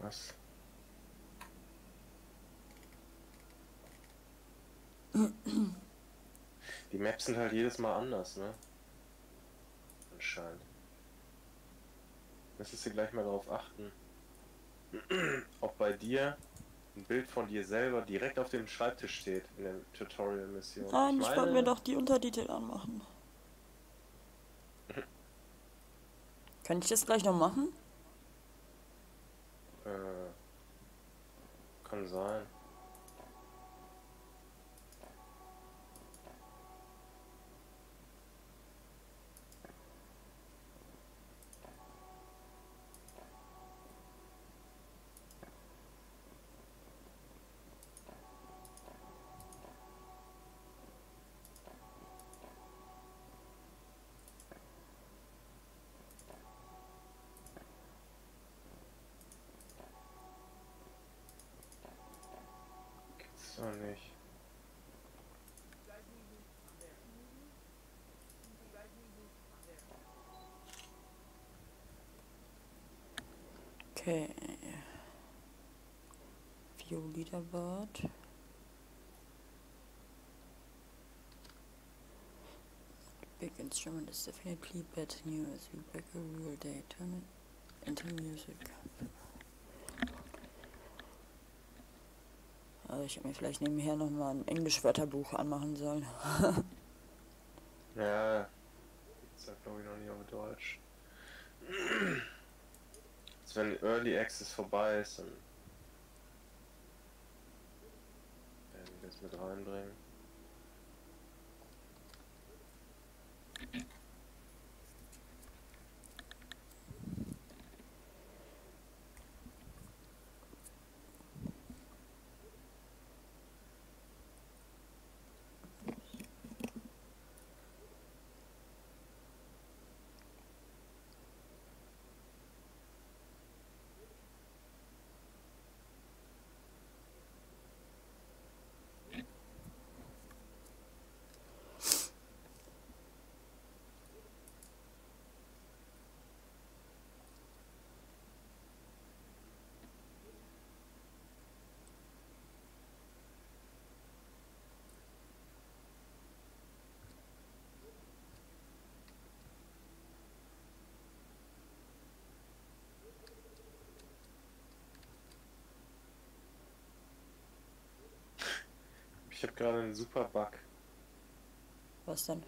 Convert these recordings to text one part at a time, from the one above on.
Was? Die Maps sind halt jedes Mal anders, ne? Anscheinend. Müsstest du gleich mal darauf achten. Ob bei dir ein Bild von dir selber direkt auf dem Schreibtisch steht in der Tutorial-Mission. Ich Nein, ich wollte mir meine, doch die Untertitel anmachen. Kann ich das gleich noch machen? äh, kann sein. Gibt's doch nicht. Okay. Vio-Liederbad. Big instrument is definitely better new as we break a real day. Turn it into music. Also ich hätte mir vielleicht nebenher nochmal ein Englisch-Wörterbuch anmachen sollen. Ja, gibt's halt glaube ich noch nicht auf Deutsch. Jetzt, wenn Early Access vorbei ist, dann werden die das mit reinbringen. Ich habe gerade einen super Bug. Was denn?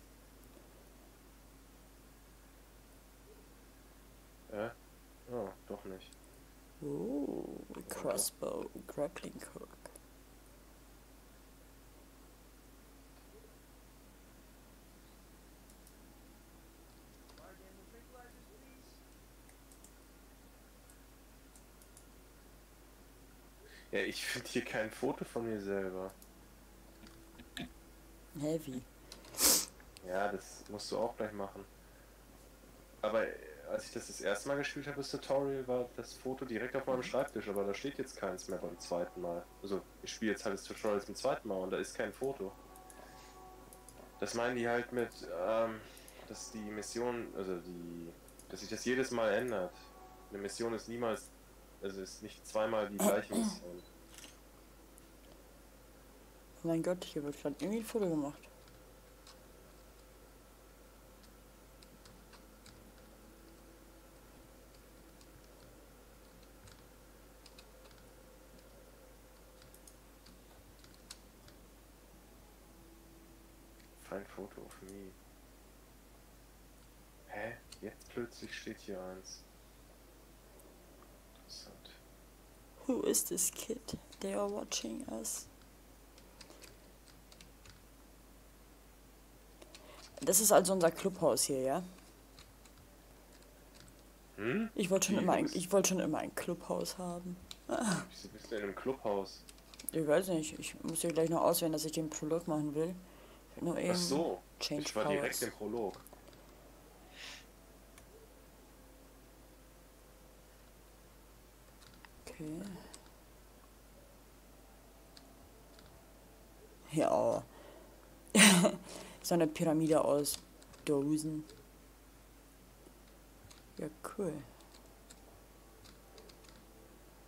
Oh, doch nicht. Oh, Crossbow, Grappling Hook. Ja, ich finde hier kein Foto von mir selber. Heavy. Ja, das musst du auch gleich machen. Aber als ich das erste Mal gespielt habe, das Tutorial, war das Foto direkt auf meinem Schreibtisch, aber da steht jetzt keins mehr beim zweiten Mal. Also ich spiele jetzt halt das Tutorial zum zweiten Mal und da ist kein Foto. Das meinen die halt mit, dass die Mission, dass sich das jedes Mal ändert. Eine Mission ist niemals, also ist nicht zweimal die gleiche Mission. Oh mein Gott, hier wird gerade irgendwie ein Foto gemacht. Find Photo of me. Hä? Jetzt plötzlich steht hier eins. Interessant. Who is this kid? They are watching us. Das ist also unser Clubhaus hier, ja? Hm? Ich wollte schon immer ein Clubhaus haben. Wieso bist du in einem Clubhaus? Ich weiß nicht, ich muss hier gleich noch auswählen, dass ich den Prolog machen will. Ich will nur eben Ach so, Change ich war Powers. direkt im Prolog. Okay. Ja. So eine Pyramide aus Dosen. Ja, cool.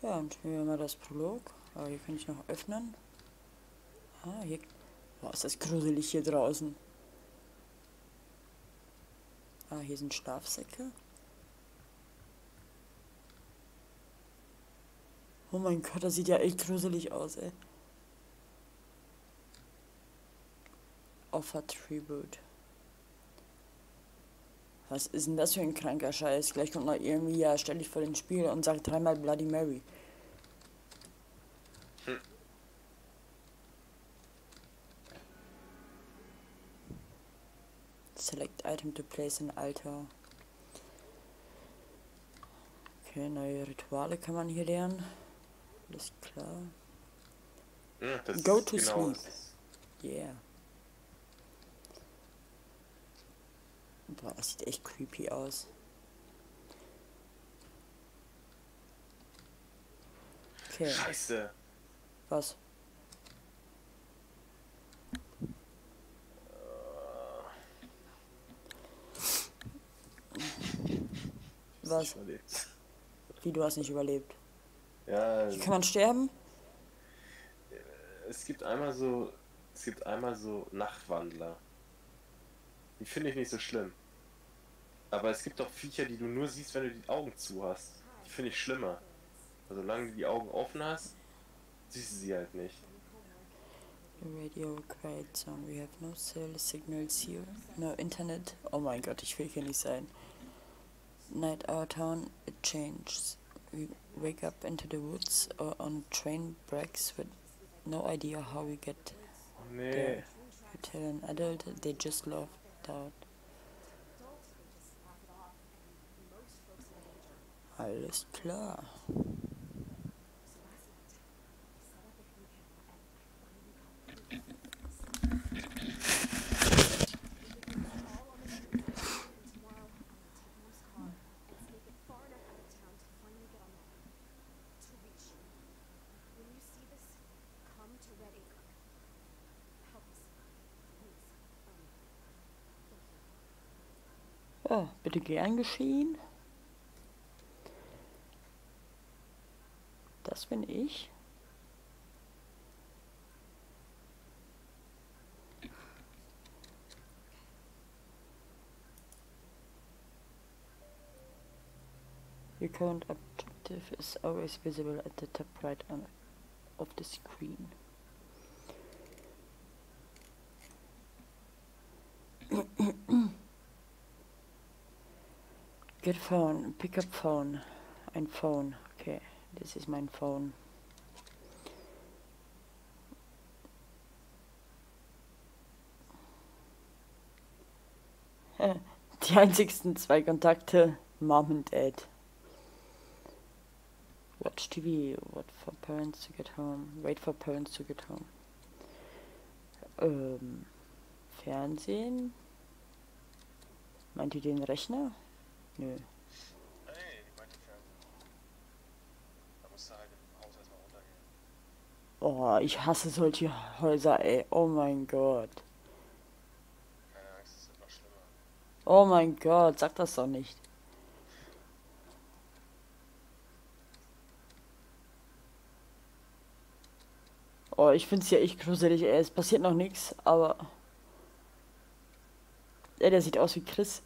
Ja, und spielen wir mal das Prolog. Aber hier kann ich noch öffnen. Ah, hier. Boah, ist das gruselig hier draußen. Ah, hier sind Schlafsäcke. Oh mein Gott, das sieht ja echt gruselig aus, ey. Offer Tribute. Was ist denn das für ein kranker Scheiß? Gleich kommt noch irgendwie, ja, stell dich vor den Spiegel und sag dreimal Bloody Mary. Select Item to place in Altar. Okay, neue Rituale kann man hier lernen. Alles klar. Das Go ist to genau sleep. Yeah. Boah, das sieht echt creepy aus. Okay, Scheiße. was? Was? Überlebt. Wie, du hast nicht überlebt? Ja, Hier kann man sterben? es gibt einmal so Nachtwandler. Die finde ich nicht so schlimm. Aber es gibt auch Viecher, die du nur siehst, wenn du die Augen zu hast. Die finde ich schlimmer. Also solange du die Augen offen hast, siehst du sie halt nicht. The radio quiet zone. We have no cell signals here. No internet. Oh mein Gott, ich will hier nicht sein. Night our town, it changes. We wake up into the woods or on train tracks with no idea how we get Nee. there. You tell an adult, they just laughed out. Alles klar. Ja, bitte gern geschehen. Das bin ich. Your current objective is always visible at the top right of the screen. Get phone, pick up phone. Ein Phone. Okay, this is mein Phone. Die einzigsten zwei Kontakte, Mom und Dad. Watch TV, wait for parents to get home. Wait for parents to get home. Fernsehen? Meint ihr den Rechner? Nö. Nee, ich meinte Fernsehen. Da musst du halt im Haus erstmal runtergehen. Oh, ich hasse solche Häuser, ey. Oh mein Gott. Keine Angst, es wird noch schlimmer. Oh mein Gott, sag das doch nicht. Oh, ich find's ja echt gruselig, ey. Es passiert noch nichts, aber... Ey, der sieht aus wie Chris.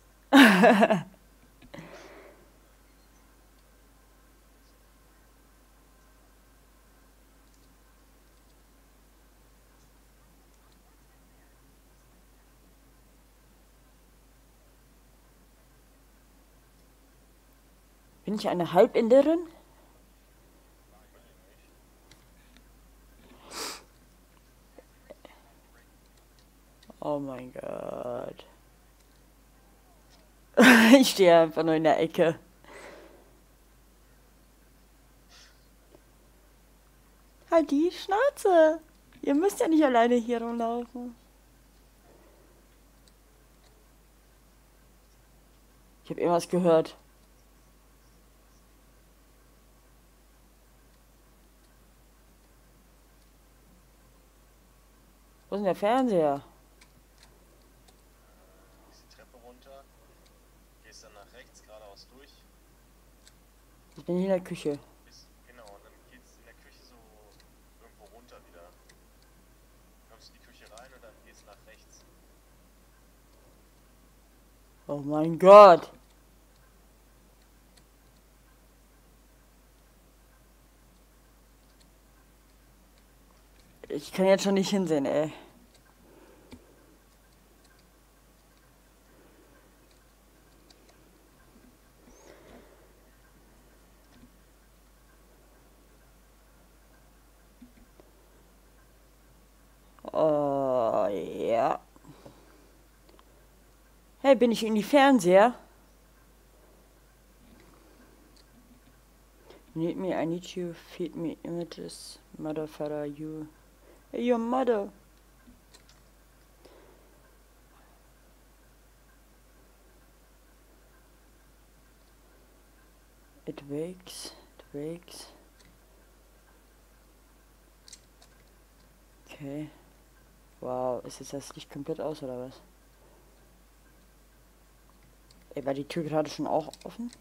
Bin ich eine Halbinderin? Oh mein Gott. Ich stehe einfach nur in der Ecke. Halt die Schnauze. Ihr müsst ja nicht alleine hier rumlaufen. Ich habe irgendwas gehört. Wo ist denn der Fernseher? Gehst die Treppe runter, gehst dann nach rechts geradeaus durch. Ich bin hier in der Küche. Genau, und dann jetzt nach rechts. Oh mein Gott. Ich kann jetzt schon nicht hinsehen, ey. Oh, ja. Hey, bin ich in die Fernseher? Need me, I need you, feed me images, mother, father, you. Hey, your mother. It wakes, it wakes. Okay. Wow, ist jetzt das Licht komplett aus, oder was? Ey, war die Tür gerade schon auch offen?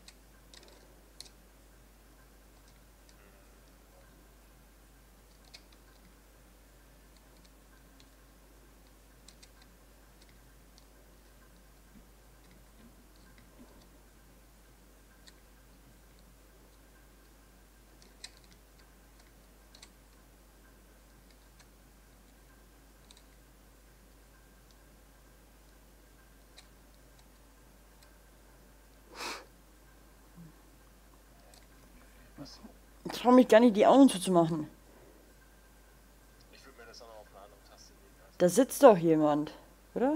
Ich trau mich gar nicht, die Augen zuzumachen. Ich würde mir das auch noch auf eine andere Taste legen. Also, Da sitzt doch jemand, oder?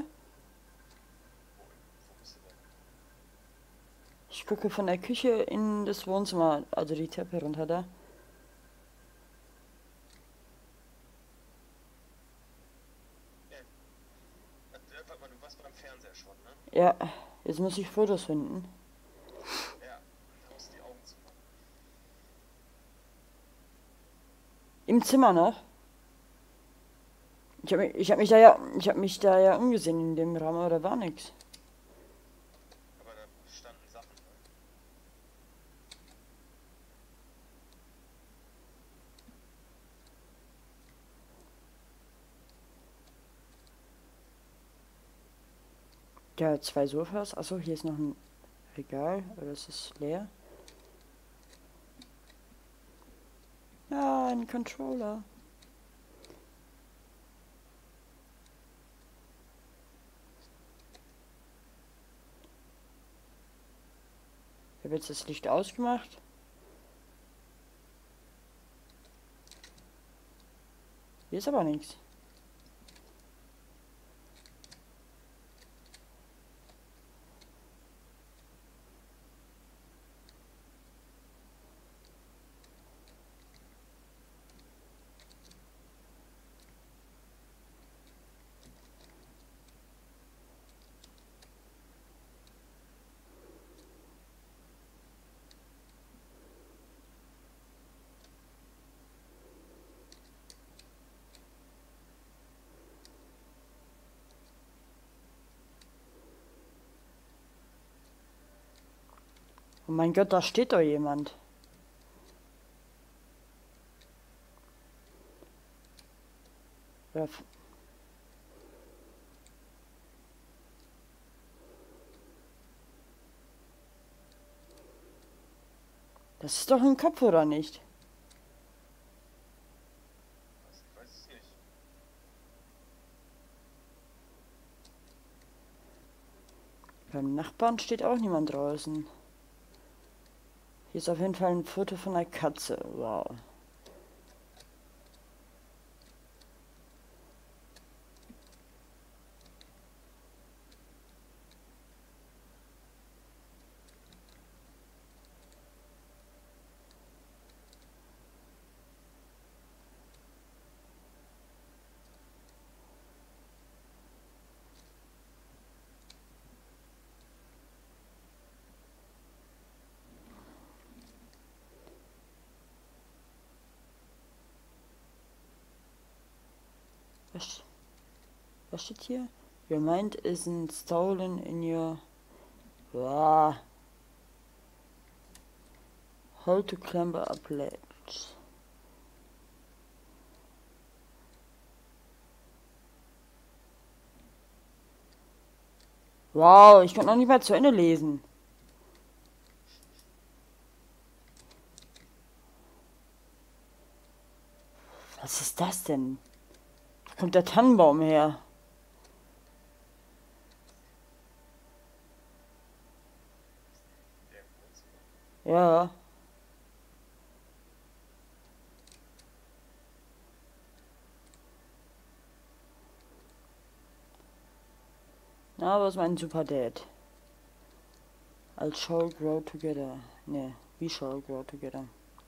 wo bist du denn? Ich gucke von der Küche in das Wohnzimmer, also die Treppe runter da. Warte mal, du warst beim Fernseher schon, ne? Ja, jetzt muss ich Fotos finden. Ja, brauchst die Augen zu machen. Im Zimmer noch. Ich hab mich da ja umgesehen in dem Raum, aber da war nichts. Aber da standen Sachen, ne? Ja, zwei Sofas. Achso, hier ist noch ein Regal, aber das ist leer. Ja, ein Controller. Ich habe jetzt das Licht ausgemacht. Hier ist aber nichts. Oh mein Gott, da steht doch jemand. Ja, das ist doch ein Kopf, oder nicht? Ich weiß es nicht. Beim Nachbarn steht auch niemand draußen. Hier ist auf jeden Fall ein Foto von einer Katze. Wow. Was, was steht hier? Your mind isn't stolen in your... Wow. Hold to climber up ledge. Wow, ich konnte noch nicht mal zu Ende lesen. Was ist das denn? Wo kommt der Tannenbaum her? Der im Wohnzimmer. Ja. Na, was ist mein Super Dad? I'll shall grow together. Ne, we shall grow together.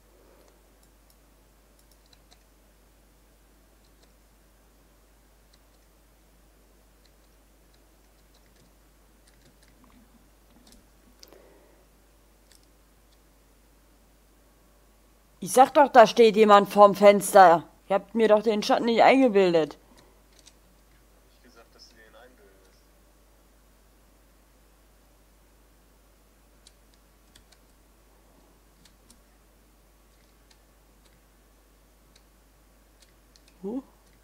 Ich sag doch, da steht jemand vorm Fenster. Ihr habt mir doch den Schatten nicht eingebildet. Hab ich gesagt, dass du dir den einbildest. Huh?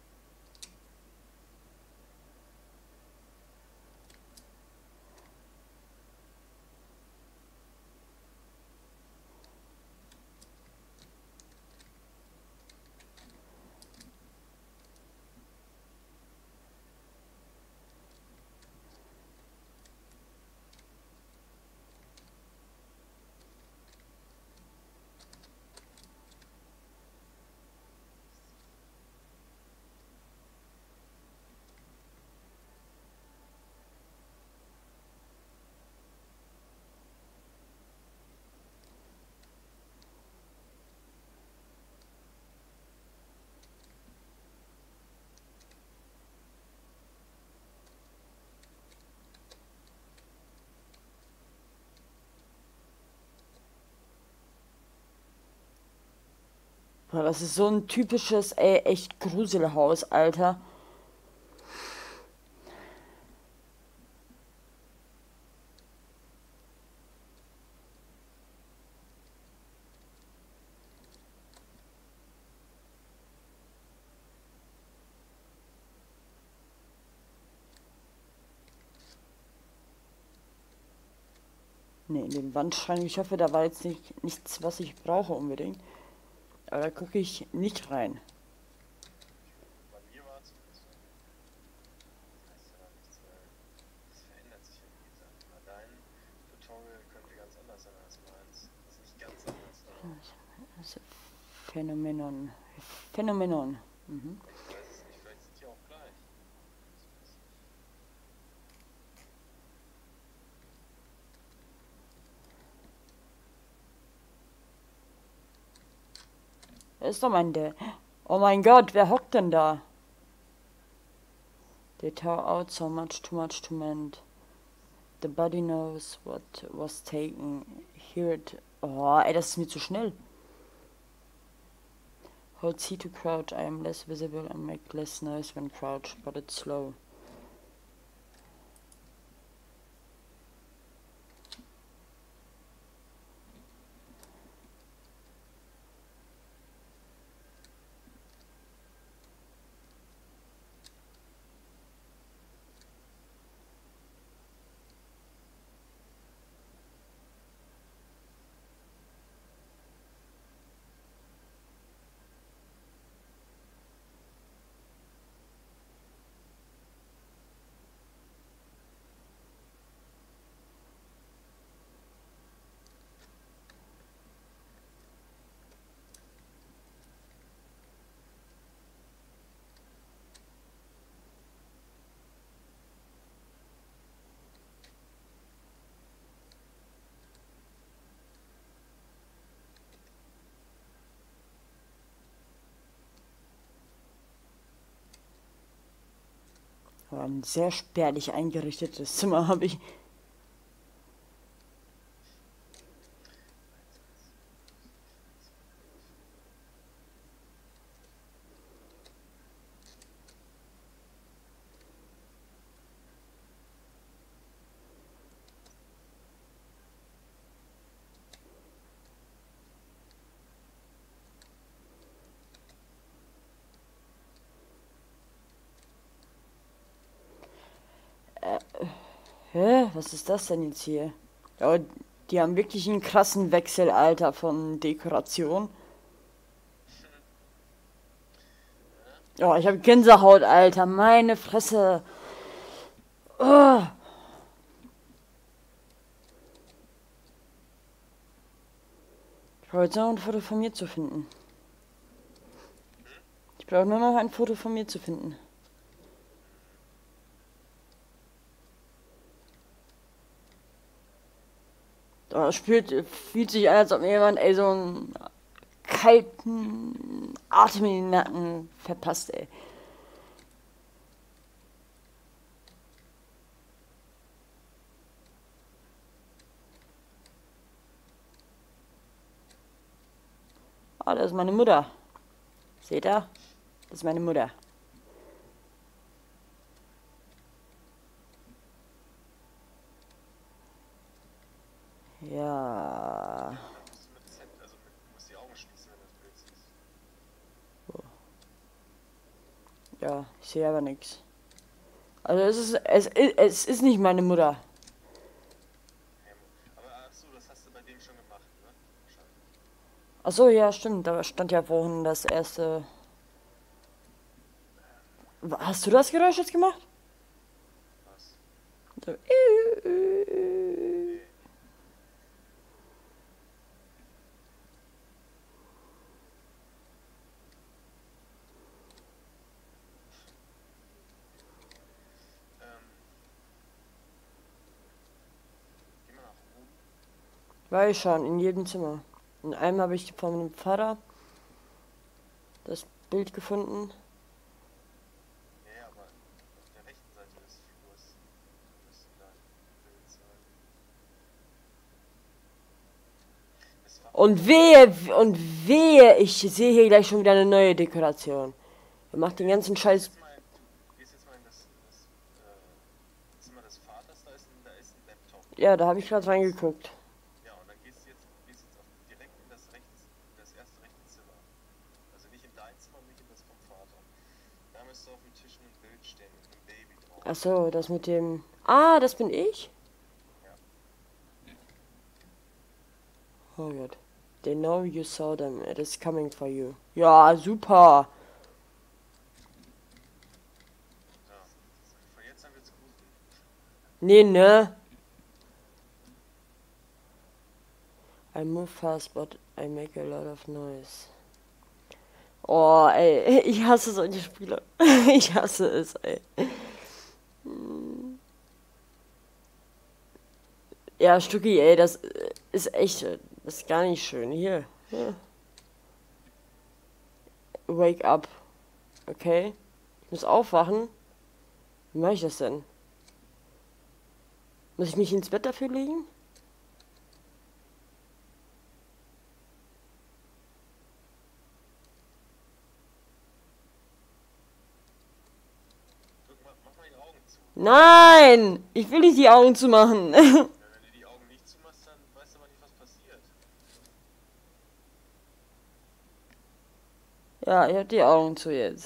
Boah, das ist so ein typisches, ey, echt Gruselhaus, Alter. Ne, in den Wandschrank. Ich hoffe, da war jetzt nichts, was ich brauche unbedingt. Aber da gucke ich nicht rein. Bei mir war zumindest so. Das heißt ja nichts, weil das verändert sich ja wie gesagt immer. Dein Tutorial könnte ganz anders sein als meins. Das ist nicht ganz anders, aber Also, Phänomenon. Phänomenon. Mhm. ich weiß es nicht. Vielleicht sind die auch gleich. Ich weiß es nicht. Wer ist doch mein der? Oh mein Gott, wer hockt denn da? They tore out so much, too much to mend. The body knows what was taken. Hear it. Oh, ey, das ist mir zu schnell. Hold C to crouch. I am less visible and make less noise when crouched, but it's slow. Aber ein sehr spärlich eingerichtetes Zimmer habe ich. Hä? Was ist das denn jetzt hier? Ja, die haben wirklich einen krassen Wechsel, Alter, von Dekoration. Oh, ich habe Gänsehaut, Alter. Meine Fresse. Oh. Ich brauche jetzt noch ein Foto von mir zu finden. Ich brauche nur noch ein Foto von mir zu finden. Oh, fühlt sich an, als ob mir jemand, ey, so einen kalten Atem in den Nacken verpasst, ey. Oh, das ist meine Mutter. Seht ihr? Das ist meine Mutter. Ja. Dann musst du mit Z, also du musst die Augen schließen, wenn du das Bild siehst. Ja, ich sehe aber nichts. Also es ist nicht meine Mutter. Aber achso, das hast du bei dem schon gemacht, ne? Wahrscheinlich. Achso, ja, stimmt. Da stand ja vorhin das erste. Hast du das Geräusch jetzt gemacht? Was? So. Nee. Geh mal nach oben. War ich schon, in jedem Zimmer. In einem habe ich von meinem Vater das Bild gefunden. Ja, aber auf der rechten Seite des Flurs müsste da ein Bild sein. Es war Und wehe, ich sehe hier gleich schon wieder eine neue Dekoration. Er macht den ganzen Scheiß. Du gehst jetzt mal in das Zimmer des Vaters, da ist ein Laptop. Ja, da habe ich gerade reingeguckt. Ja, und dann gehst jetzt direkt in das erste rechte Zimmer. Also nicht in dein Zimmer, nicht in das vom Vater. Da müsste auf dem Tisch ein Bild stehen mit einem Baby drauf. Achso, das mit dem. Ah, das bin ich? Ja. Oh Gott. They know you saw them. It is coming for you. Ja, super. So. Von jetzt an wird's gruselig. Nee, ne? I move fast, but I make a lot of noise. Oh, ey, ich hasse solche Spiele. Ich hasse es, ey. Ja, Stucki, ey, das ist echt, das ist gar nicht schön. Hier. Ja. Wake up. Okay. Ich muss aufwachen. Wie mache ich das denn? Muss ich mich ins Bett dafür legen? Mach mal die Augen zu. Nein! Ich will nicht die Augen zu machen. Ja, wenn du die Augen nicht zumachst, dann weißt du aber nicht, was passiert. Ja, ich hab die Augen zu jetzt.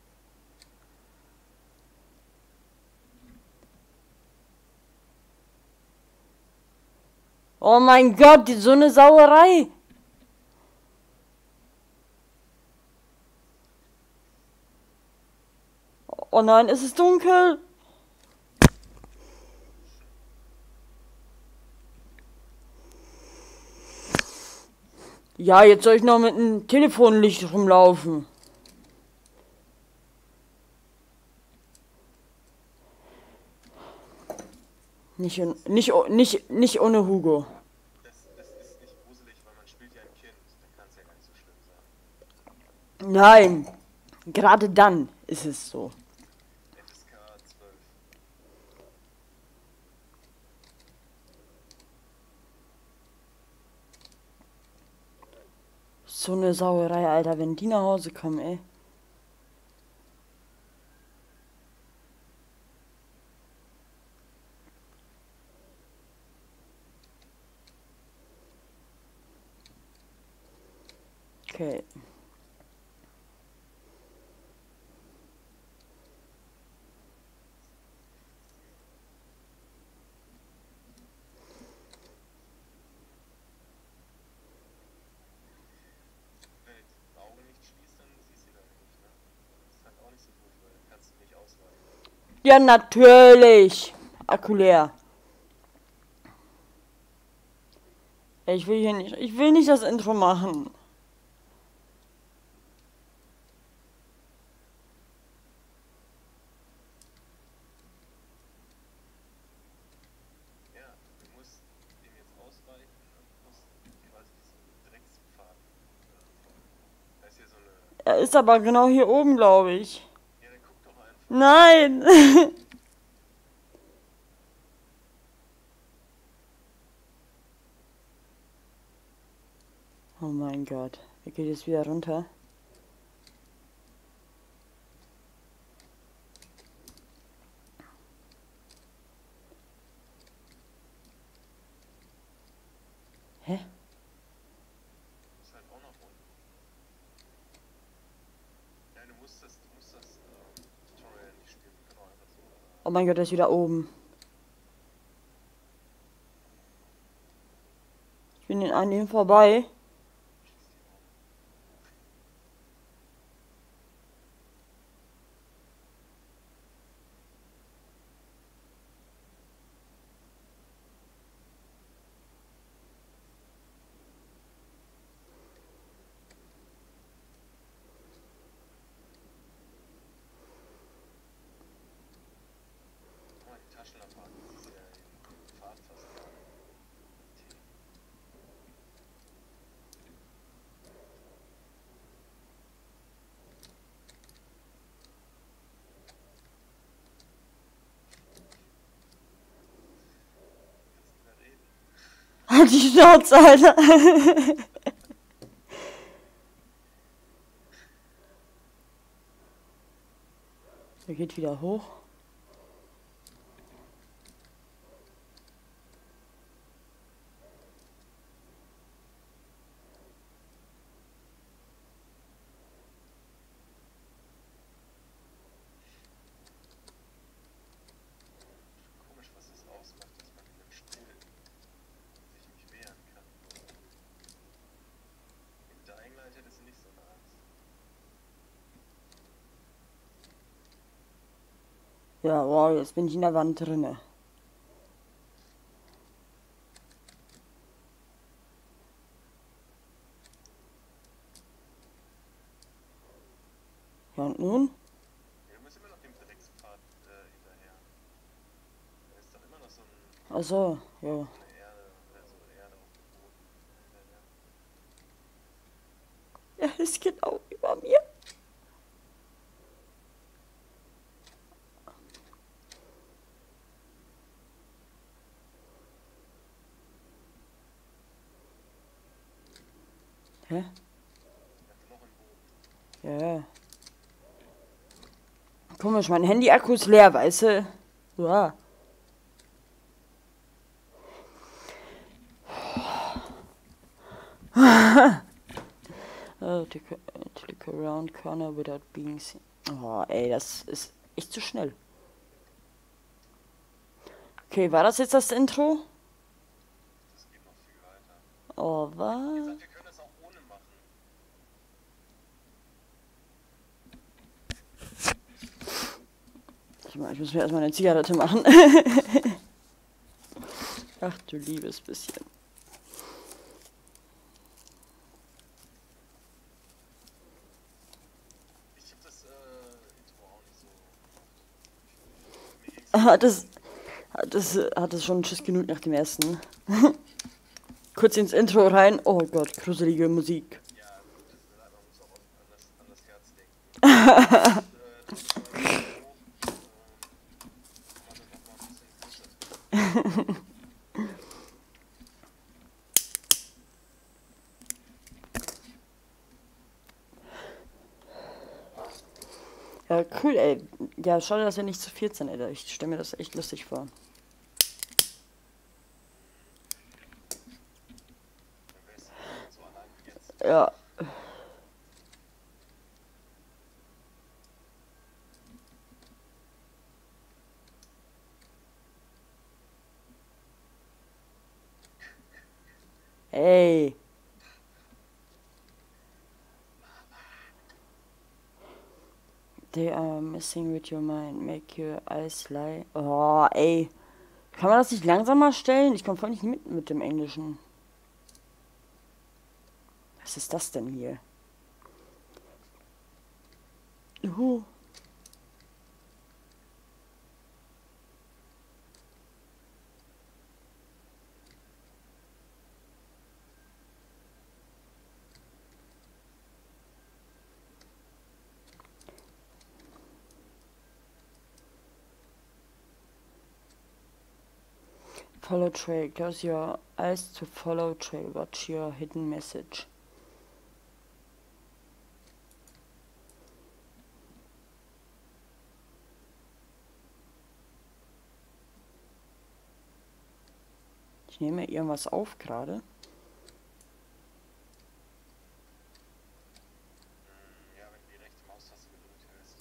Oh mein Gott, so eine Sauerei. Oh nein, es ist dunkel. Ja, jetzt soll ich noch mit einem Telefonlicht rumlaufen. Nicht ohne Hugo. Das ist nicht gruselig, weil man spielt ja ein Kind. Dann kann es ja gar nicht so schlimm sein. Nein, gerade dann ist es so. FSK 12. So eine Sauerei, Alter, wenn die nach Hause kommen, ey. Okay. Ja, natürlich. Akku leer. Ey, ich will hier nicht. Ich will nicht das Intro machen. Ja, du musst dem jetzt ausweichen und musst quasi diesen Dreckspfad folgen. Da ist hier so eine. Er ist aber genau hier oben, glaube ich. Ja, dann guck doch einfach. Nein. Oh mein Gott. Er geht jetzt wieder runter. Hä? Ist halt auch noch unten. Ja, du musst das Tutorial nicht spielen. Wir können auch einfach so. Oh mein Gott, er ist wieder oben. Ich bin an ihm vorbei. Guck mal, die Taschenlampe an. Das ist ja den Pfad fast gar nicht. Kannst nicht mehr reden. Halt die Schnauze, Alter. Er geht wieder hoch. Komisch, was das ausmacht, dass man in dem Stuhl sich nicht wehren kann. Mit Dying Light hättest du nicht so eine Angst. Ja, wow, jetzt bin ich in der Wand drinne. Ja, und nun? Ja, du musst immer noch dem Dreckspfad hinterher. Da ist doch immer noch so Ach so, ja. eine Erde oder so Erde auf dem Boden. Er ist genau über mir. Hä? Einfach noch im Boden. Ja. Komisch, mein Handy-Akku ist leer, weißt du? Ja. Click around corner without being seen. Oh, ey, das ist echt zu schnell. Okay, war das jetzt das Intro? Das geht noch viel weiter. Oh, Wie was? gesagt, wir können das auch ohne machen. Ich muss mir erstmal eine Zigarette machen. Ach du liebes bisschen. Ich hab das Intro auch nicht so. Hat es schon Schiss genug nach dem ersten. Kurz ins Intro rein. Oh Gott, gruselige Musik. Ja, gut, man muss auch an das Herz denken. Ja, cool, ey. Ja, schade, dass wir nicht zu viert sind, Alter. Ich stelle mir das echt lustig vor. So allein wie jetzt. Ja. Ey. They are messing with your mind, make your eyes lie. Oh, ey. Kann man das nicht langsamer stellen? Ich komme voll nicht mit dem Englischen. Was ist das denn hier? Juhu. Follow trail. Close your eyes to follow trail. Watch your hidden message. Ich nehme irgendwas auf gerade. Ja, wenn du die rechte Maustaste gedrückt hältst.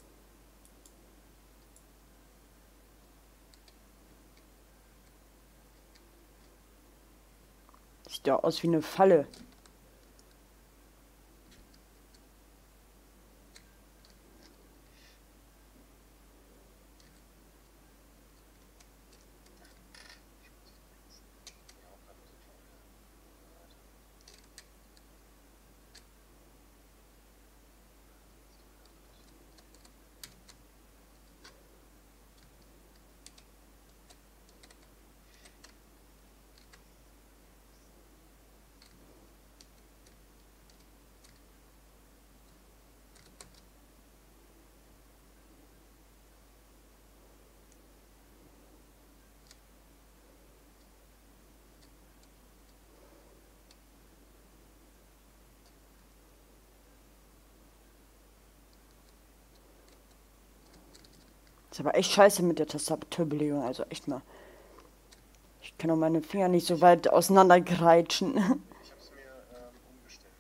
Sieht ja aus wie eine Falle. Ist aber echt scheiße mit der Tastaturbelegung, also echt mal. Ich kann auch meine Finger nicht so weit auseinander greitschen. Ich hab's mir umgestellt.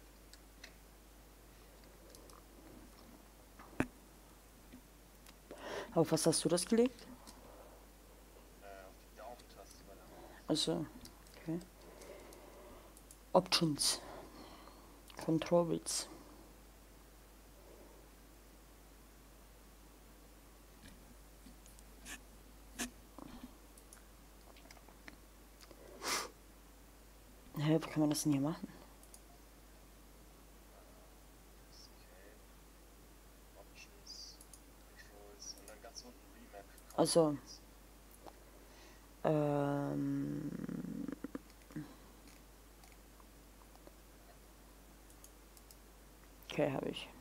Auf was hast du das gelegt? Auf die Daumentaste bei der Maus. Also, okay. Options. Controls. Hä, wo kann man das denn hier machen? Options, Controls und dann ganz unten Remap. Also, okay, habe ich.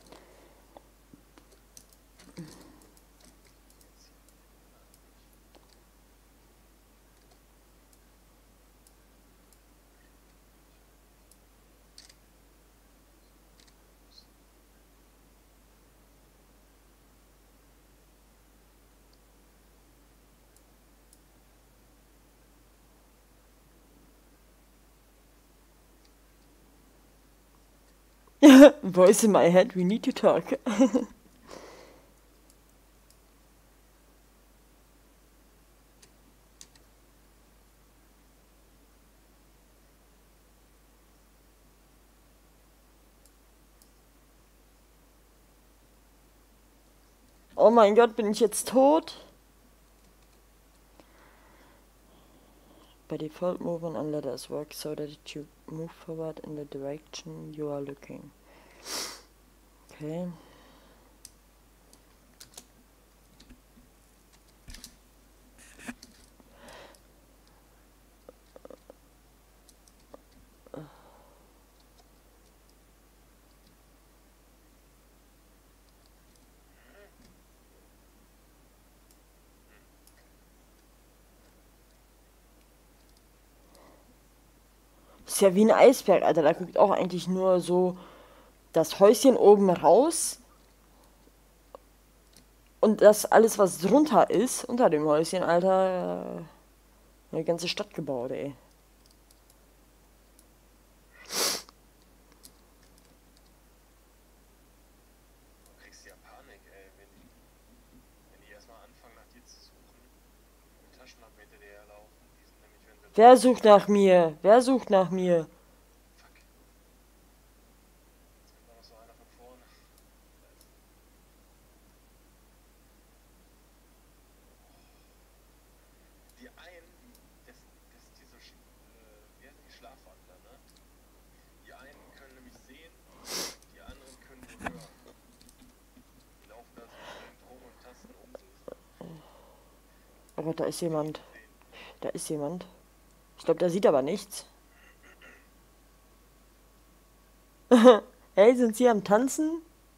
Voice in my head, we need to talk. Oh mein Gott, bin ich jetzt tot? By default, movement on letters work so that you move forward in the direction you are looking. Okay. Ist ja wie ein Eisberg, Alter. Da guckt auch eigentlich nur so das Häuschen oben raus. Und das alles, was drunter ist, unter dem Häuschen, Alter, eine ganze Stadt gebaut, ey. Du kriegst ja Panik, ey, wenn die erstmal anfangen nach dir zu suchen, mit Taschenlampe hinter dir herlaufen, die sind nämlich, wenn sie... Wer sucht nach mir? Wer sucht nach mir? Fuck. Jetzt kommt noch so einer von vorne. Oh Gott, da ist jemand. Da ist jemand. Ich glaube, der sieht aber nichts. Hey, sind Sie am Tanzen?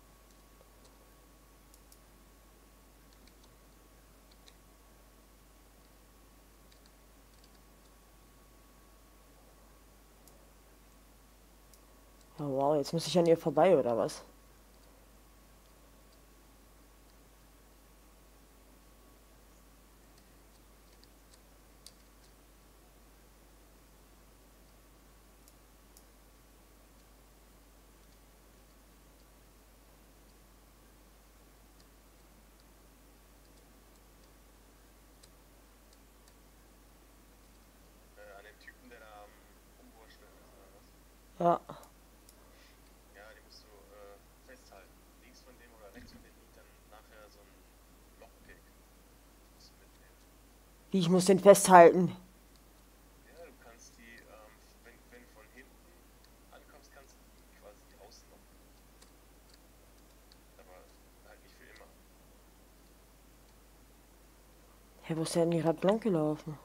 Oh wow, jetzt muss ich an ihr vorbei, oder was? An dem Typen, der da am Umwurschteln ist, oder was? Ja. Ja, die musst du festhalten. Links von dem oder rechts von dem liegt dann nachher so ein Lockpick. Das musst du mitnehmen. Wie, ich muss den festhalten. Ja, du kannst die, wenn du von hinten ankommst, kannst du die quasi auslocken. Aber halt nicht für immer. Hä, wo ist der denn gerade blank gelaufen?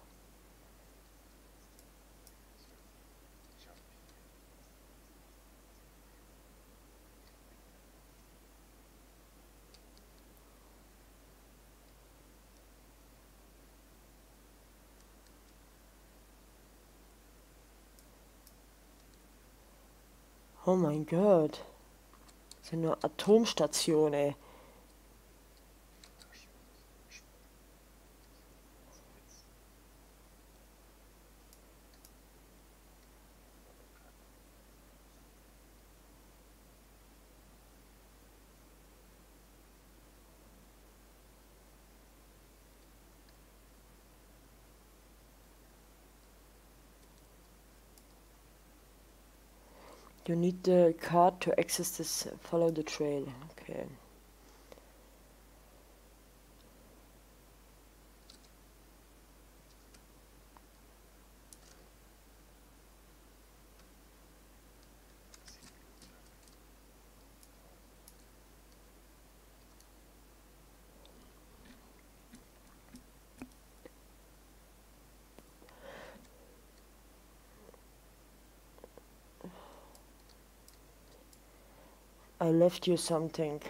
Ich hab nicht. Oh mein Gott. Das ist ja eine Atomstation, ey. You need the card to access this. Follow the trail. Okay. I left you something.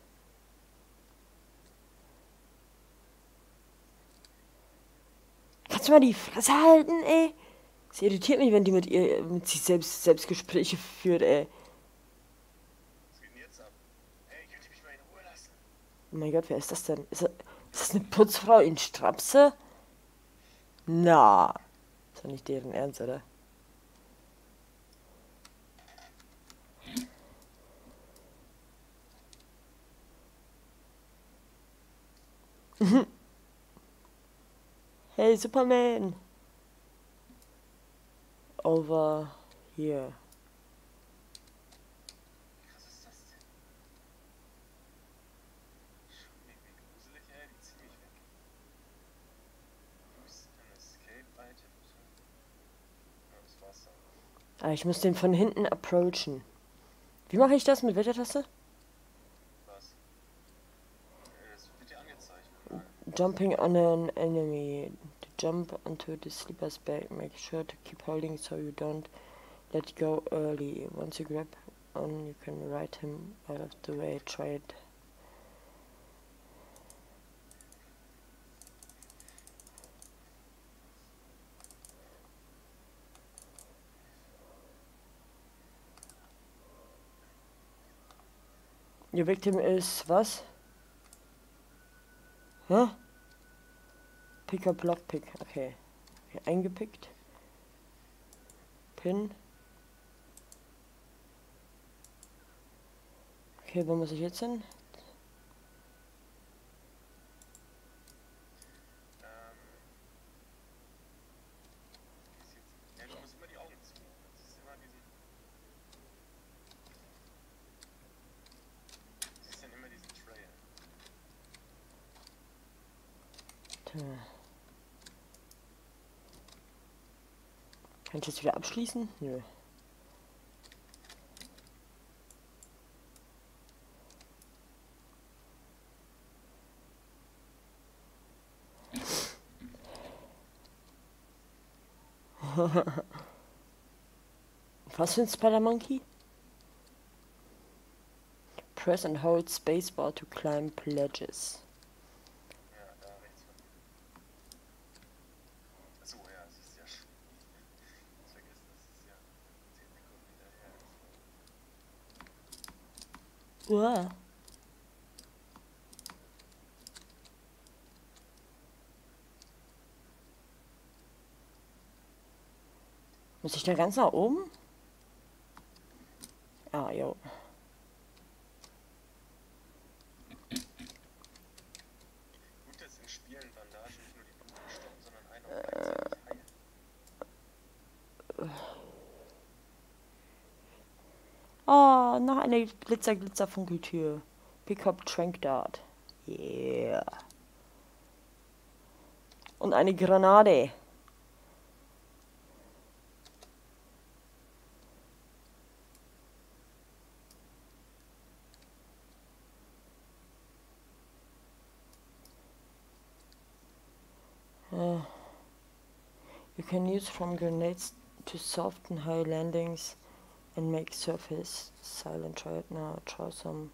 Kannst du mal die Fresse halten, ey? Es irritiert mich, wenn die mit sich selbst Gespräche führt, ey. Was geht denn jetzt ab? Hey, könnt ihr mich mal in Ruhe lassen? Oh mein Gott, wer ist das denn? Ist das eine Putzfrau in Strapse? Na. Ist doch nicht deren Ernst, oder? Hey, Superman! Over here. Wie krass ist das denn? Schon irgendwie gruselig, ey, die ziehen mich weg. Use an escape item. Ja, das war's dann. Ah, ich muss den von hinten approachen. Wie mache ich das? Mit welcher Taste? Was? Es wird dir angezeigt. Nein. Jumping on an enemy. To jump onto the sleeper's back, make sure to keep holding so you don't let go early. Once you grab on, you can ride him out of the way. Try it. Your victim is was? Hä? Pick up Lockpick. Okay. Eingepickt. Pin. Okay, wo muss ich jetzt hin? Ja, du musst immer die Augen zu. Das ist immer siehst dann immer diesen Trail. Kann ich das wieder abschließen? Nö. Was für ein Spider-Monkey? Press and hold spacebar to climb ledges. Ja, da rechts von dir. Achso, ja, siehst ja schon. Ich vergessen, dass es ja 10 Sekunden hinterher ist. Uah. Muss ich da ganz nach oben? Ah, jo. Gut, dass in Spielen Bandagen nicht nur die Blutung stoppen, sondern einen auch gleichzeitig heilen. Ah, noch eine Glitzer-Funkeltür. Pick up Trank Dart. Yeah. Und eine Granate. You can use from grenades to soften high landings and make surface silent. Try it now. Try some.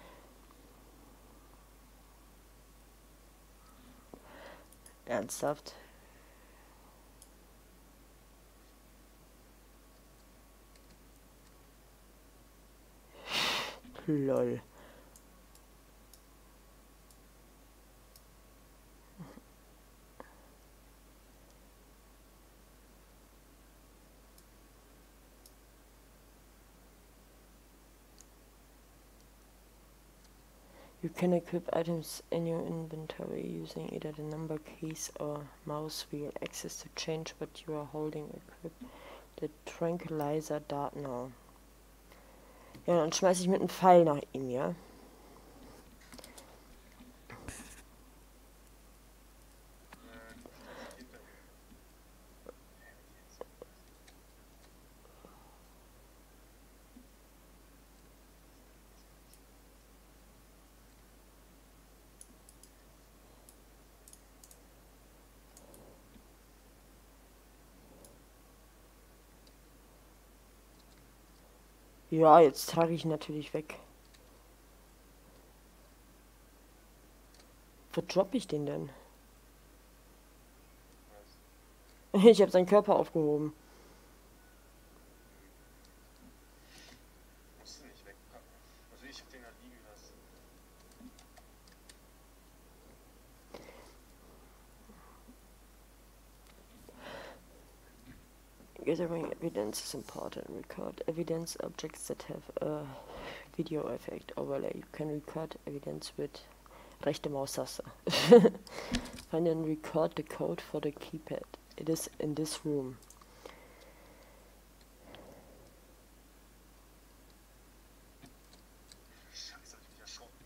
Ernsthaft? Lol. You can equip items in your inventory using either the number keys or mouse wheel access to change what you are holding. Equip the Tranquilizer Dart now. Ja, dann schmeiße ich mit einem Pfeil nach ihm, ja? Ja, jetzt trage ich ihn natürlich weg. Wo droppe ich den denn? Ich habe seinen Körper aufgehoben. Musst du nicht wegpacken. Also ich hab den halt liegen lassen. Gathering evidence is important. Record evidence objects that have a video effect overlay. You can record evidence with rechte Maustaste. Find and record the code for the keypad. It is in this room. Scheiße, hab ich mich erschrocken.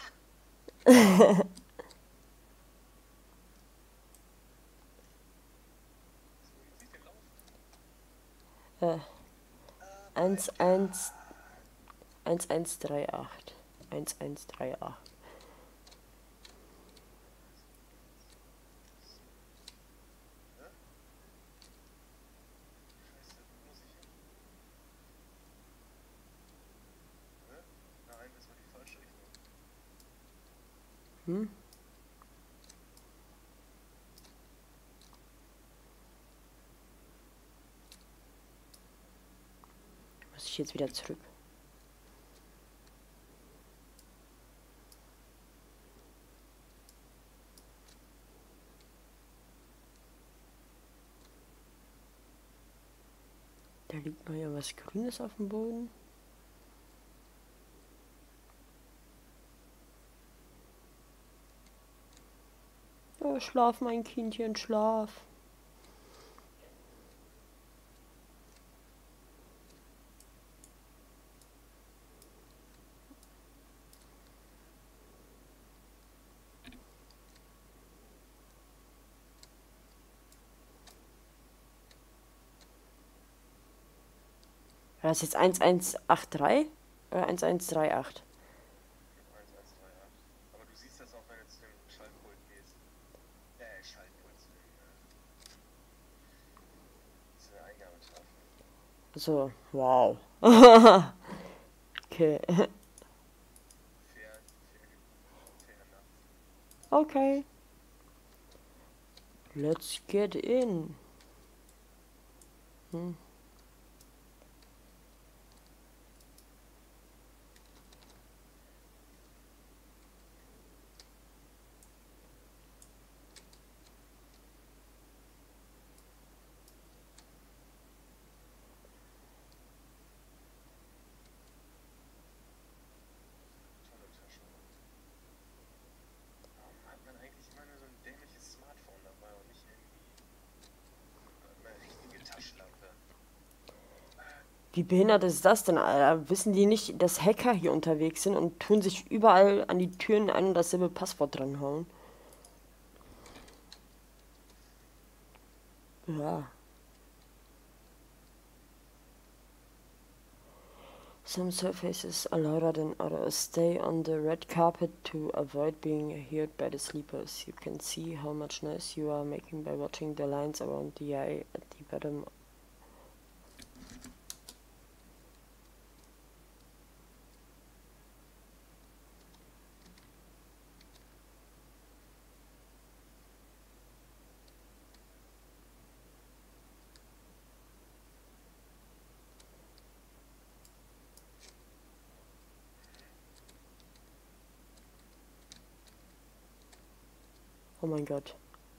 So, wie sieht der Lauf? 1138. 1138. Scheiße, wo muss ich hin? Nein, das war die falsche Richtung. Hm? Muss ich jetzt wieder zurück? Da liegt mal ja was Grünes auf dem Boden. Oh, schlaf, mein Kindchen, schlaf. War das jetzt 1183 oder 1138? 1138. Aber du siehst das auch, wenn du zu dem Schaltpult gehst. Schaltpult zu dem, So, wow. Okay. Fair, fair enough. Okay. Let's get in. Hmm. Tolle Tasche. Warum hat man eigentlich immer nur so ein dämliches Smartphone dabei und nicht irgendwie eine richtige Taschenlampe? Wie behindert ist das denn, Alter? Wissen die nicht, dass Hacker hier unterwegs sind und tun sich überall an die Türen ein und dasselbe Passwort dranhauen? Ja. Some surfaces are louder than others. Stay on the red carpet to avoid being heard by the sleepers. You can see how much noise you are making by watching the lines around the eye at the bottom. Oh mein Gott.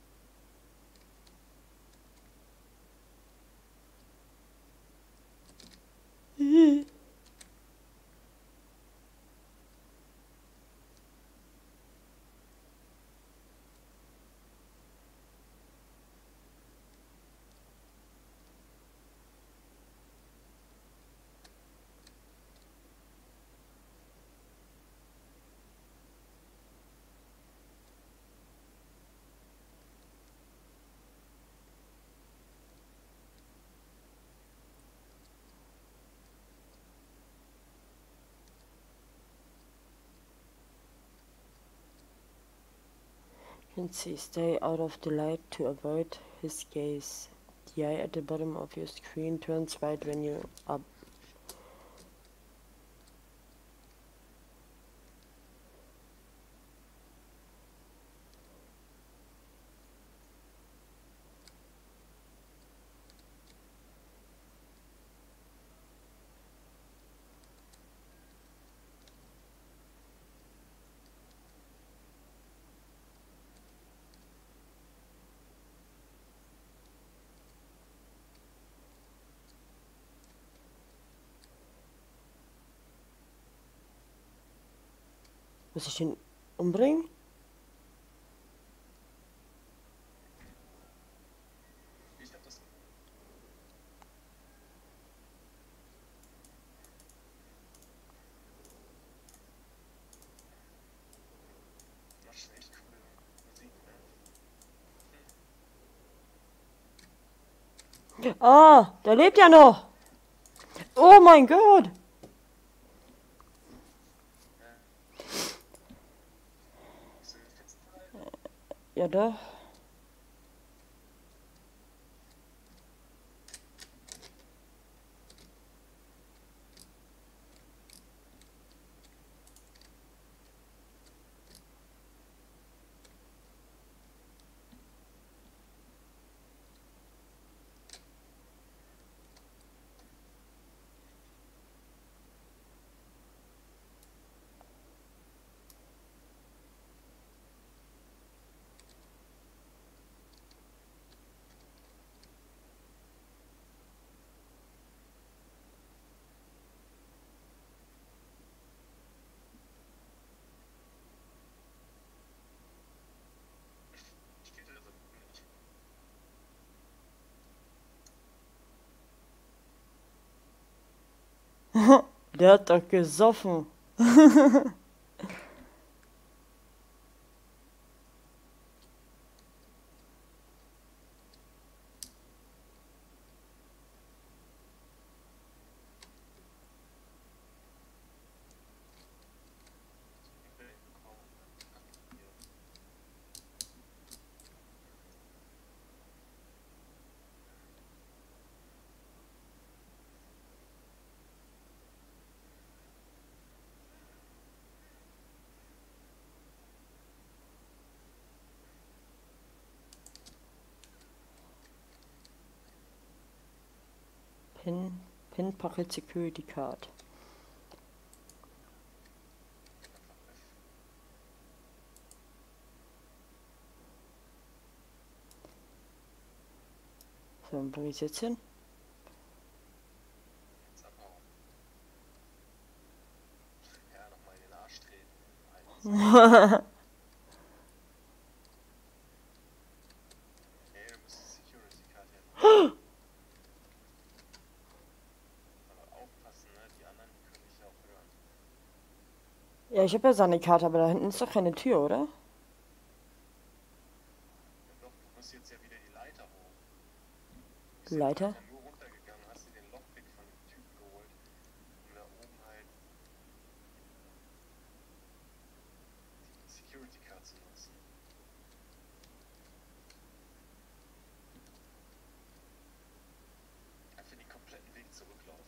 You can see, stay out of the light to avoid his gaze. The eye at the bottom of your screen turns white when you up. Muss ich ihn umbringen? Ich hab das. Das ist echt cool. Musik, ne? Ah, der lebt ja noch. Oh mein Gott. So ein Fenster. Ja doch. Steht da so nicht. Der hat doch gesoffen. Pin Pocket Security Card. So, wo ist jetzt hin? Jetzt abhauen. Ja, nochmal in den Arsch treten. Nee, du musst die Security Card her. Aber aufpassen, ne? Die anderen können dich ja auch hören. Ja, ich habe ja seine Karte, aber da hinten ist doch keine Tür, oder? Ja, doch, du musst jetzt ja wieder die Leiter hoch. Die Leiter? Nur runtergegangen, hast dir den Lockpick von dem Typen geholt, um da oben halt die Security Card zu nutzen. Einfach den kompletten Weg zurücklaufen.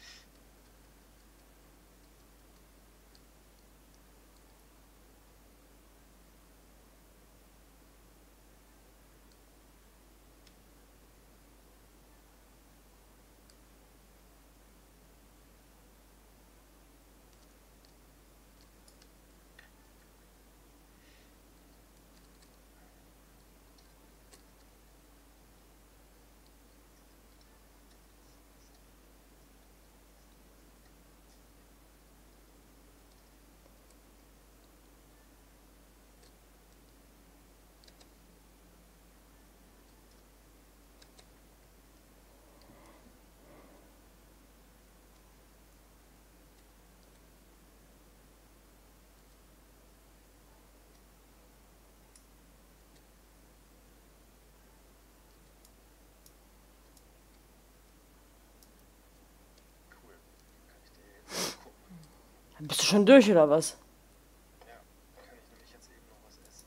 Cool. Kann ich dir jetzt gucken? Bist du schon durch, oder was? Ja, kann ich nämlich jetzt eben noch was essen.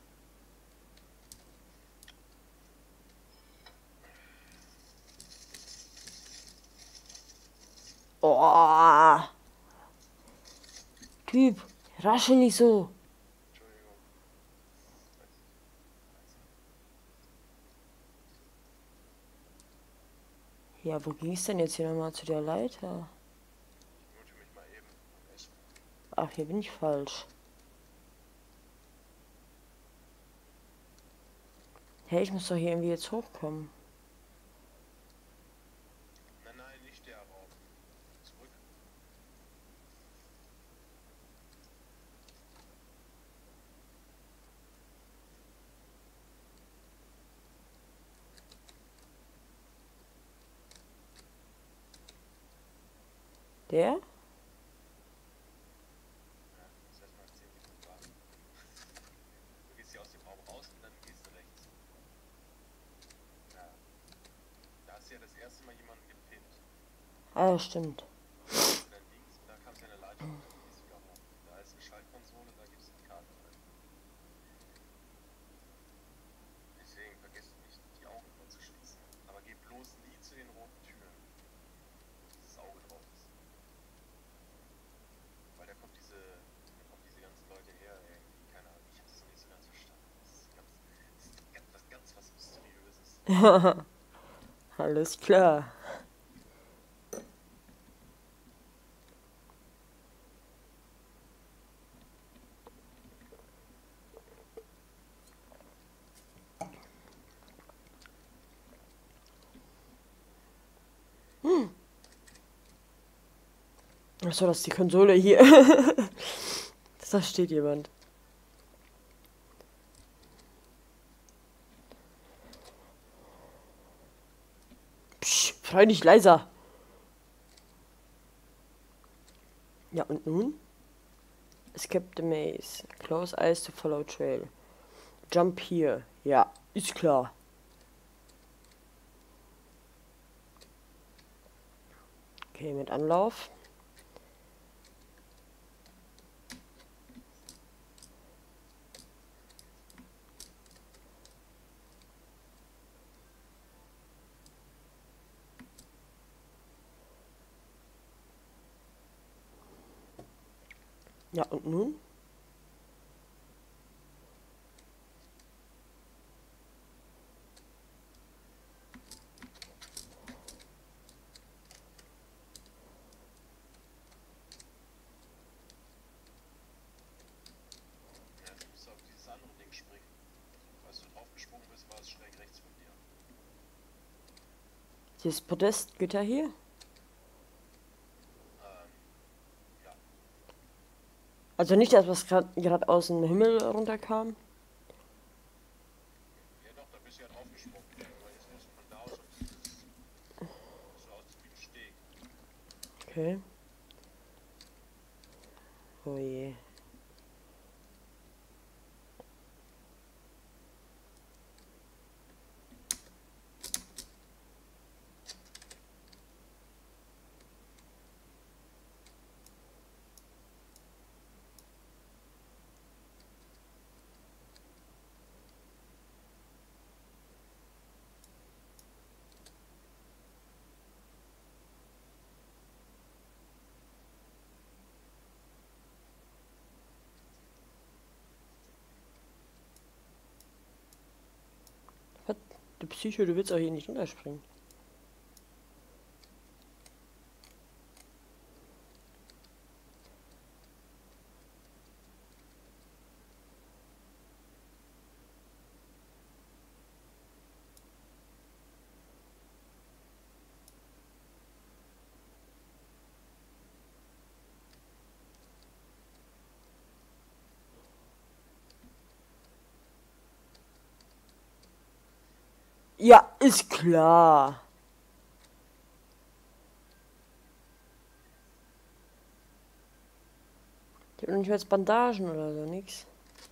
Oh. Typ, raschel nicht so. Entschuldigung. Ja, wo ging's denn jetzt hier nochmal zu der Leiter? Ich mute mich mal eben am Essen. Ach, hier bin ich falsch. Hey, ich muss doch hier irgendwie jetzt hochkommen. Nein, nein, nicht der Raum. Zurück. Der? Ja, muss erstmal 10 Sekunden warten. Du gehst hier aus dem Raum raus und dann gehst du rechts. Ja. Da hast du ja das erste Mal jemanden gepinnt. Ah, ja, stimmt. Und dann links, da kam ja eine Leitung runter, die gehst wieder hoch. Da ist eine Schaltkonsole, da gibst du die Karte rein. Deswegen vergesst nicht, die Augen immer zu schließen. Aber geh bloß nie zu den roten Türen, wo dieses Auge drauf ist. Weil da kommen diese ganzen Leute her, irgendwie, keine Ahnung, ich hab das noch nicht so ganz verstanden. Das ist ganz was Mysteriöses. Alles klar. Achso, das ist die Konsole hier. Da steht jemand. Psch, freu dich leiser. Ja, und nun? Skip the maze. Close eyes to follow trail. Jump here. Ja, ist klar. Okay, mit Anlauf. Ja, und nun? Dieses Podestgitter hier? Also nicht das, was gerade aus dem Himmel runterkam? Ja doch, da bist du ja draufgesprungen. Aber jetzt musst du von da aus auf dieses, so aus wie ein Steg. Okay. Oh je. Was? Du Psycho, du willst auch hier nicht runterspringen. Ja, ist klar. Ich hab nicht mal jetzt Bandagen oder so, nix.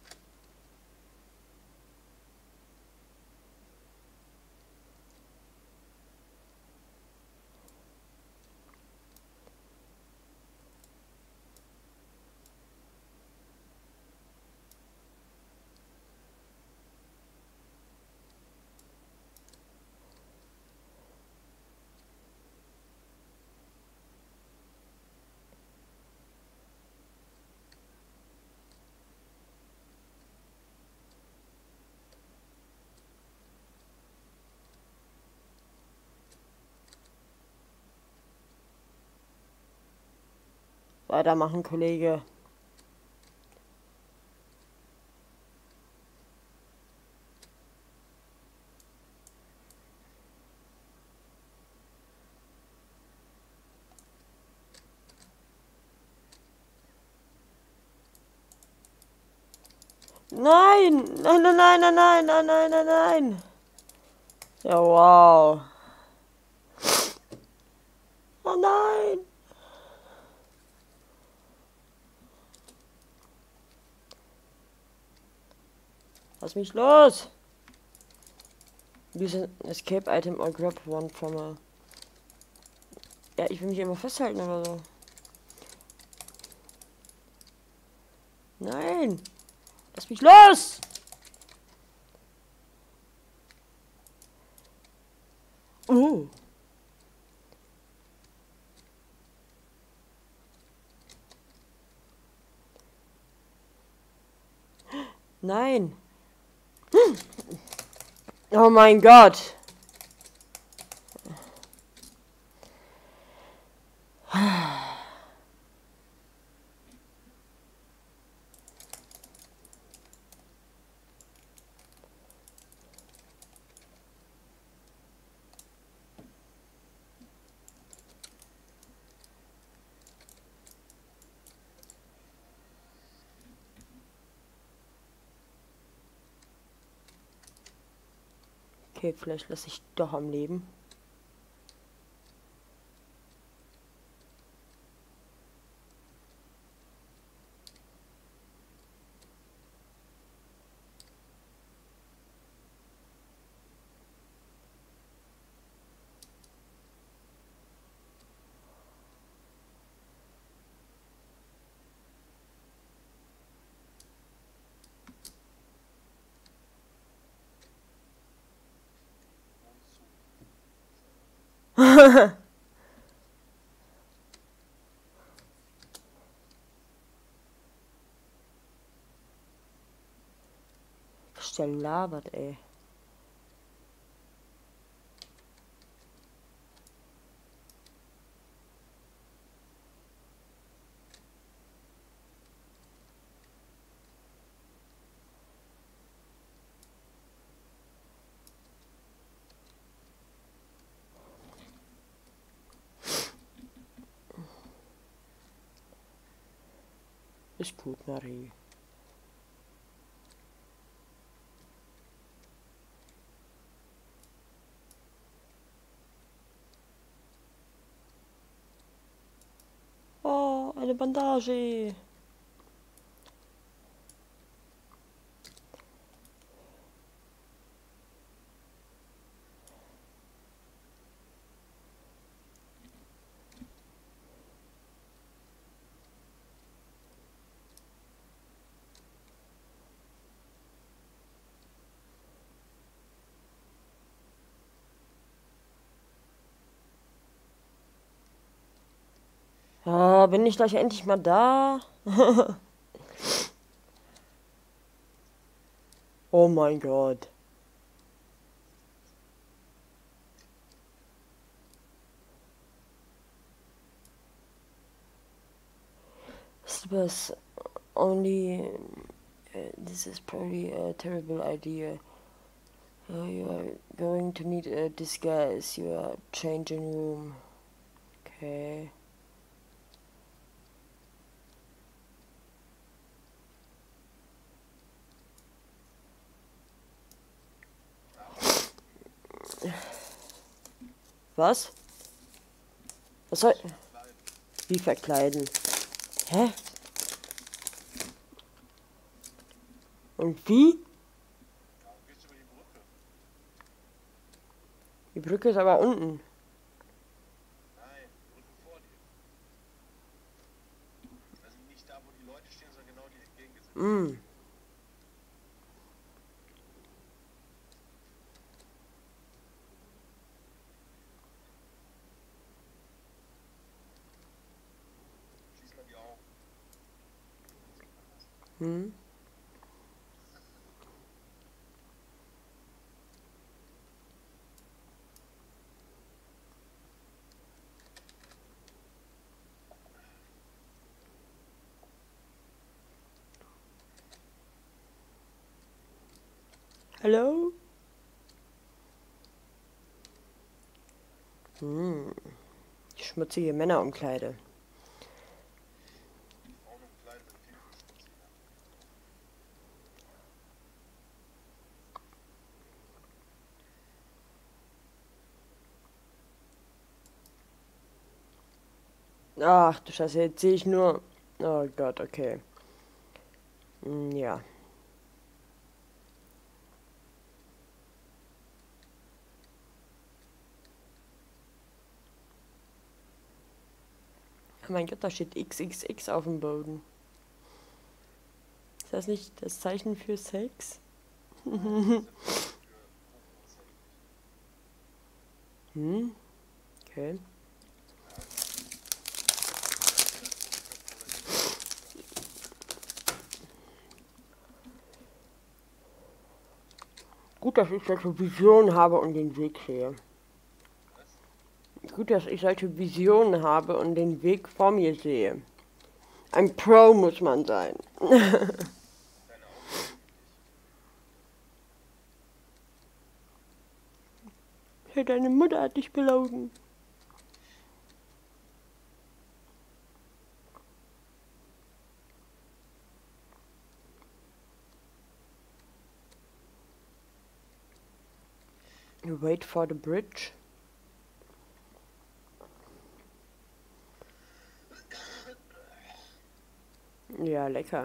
Weitermachen, Kollege. Nein! Nein, nein, nein, nein, nein, nein, nein, nein, nein! Ja, wow. Oh nein! Lass mich los! Use an escape item or grab one from a... Ja, ich will mich immer festhalten oder so. Nein! Lass mich los! Oh! Nein! Oh mein Gott! Okay, vielleicht lasse ich doch am Leben. Was der labert, ey. Ist gut, Marie. Oh, eine Bandage. Ah, bin ich gleich endlich mal da? Oh mein Gott. Slippers only. This is probably a terrible idea. You are going to need a disguise. You are changing room. Okay. Was? Was soll... Wie verkleiden? Hä? Und wie? Ja, du gehst über die Brücke. Die Brücke ist aber unten. Nein, die Brücke vor dir. Also nicht da, wo die Leute stehen, sondern genau die entgegengesetzte. Mm. Schließ mal die Augen. Hm. Hallo? Hm. Die schmutzige Männerumkleide. Frauen und Kleid sind viel schmutziger. Ach du Scheiße, jetzt sehe ich nur... Oh Gott, okay. Ja. Oh mein Gott, da steht XXX auf dem Boden. Ist das nicht das Zeichen für Sex? Hm? Okay. Gut, dass ich solche Visionen habe und den Weg sehe. Gut, dass ich solche Visionen habe und den Weg vor mir sehe. Ein Pro muss man sein. Deine Augen Hey, deine Mutter hat dich belogen. You wait for the bridge. Ja, lecker.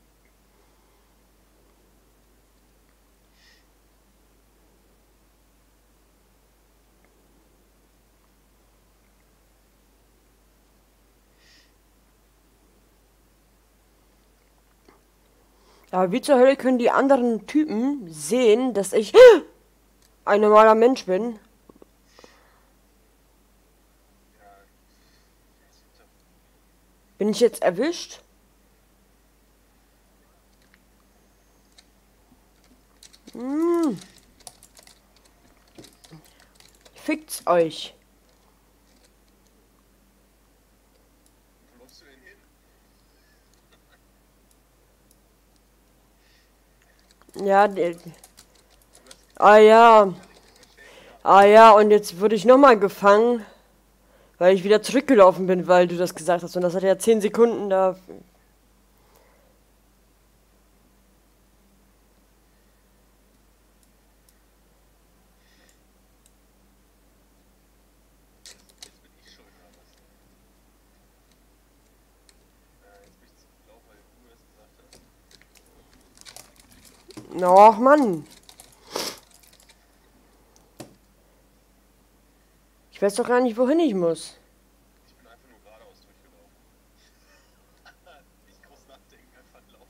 Aber wie zur Hölle können die anderen Typen sehen, dass ich ein normaler Mensch bin? Bin ich jetzt erwischt? Hm. Fickt's euch. Wo läufst du denn hin? Ja, ah ja. Ah ja, und jetzt wurde ich nochmal gefangen, weil ich wieder zurückgelaufen bin, weil du das gesagt hast. Und das hat ja 10 Sekunden da. Och, Mann. Ich weiß doch gar nicht, wohin ich muss. Ich bin einfach nur geradeaus durchgelaufen. Nicht groß nachdenken, einfach laufen.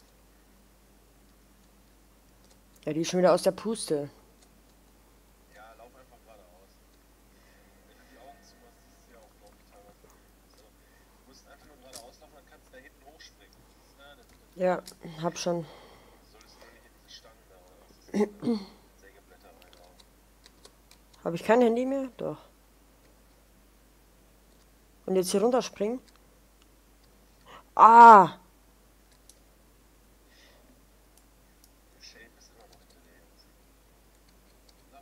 Ja, die ist schon wieder aus der Puste. Ja, lauf einfach geradeaus. Wenn du die Augen zumachst, siehst du ja auch, glaube ich, teilweise. So. Du musst einfach nur geradeaus laufen, dann kannst du da hinten hochspringen. Ja, hab schon. Solltest du nur nicht in diese Stangen da oder was ist das? Sägeblätter reinhauen. Habe ich kein Handy mehr? Doch. Und jetzt hier runterspringen? Ah! Der Shape ist immer noch delayed. So.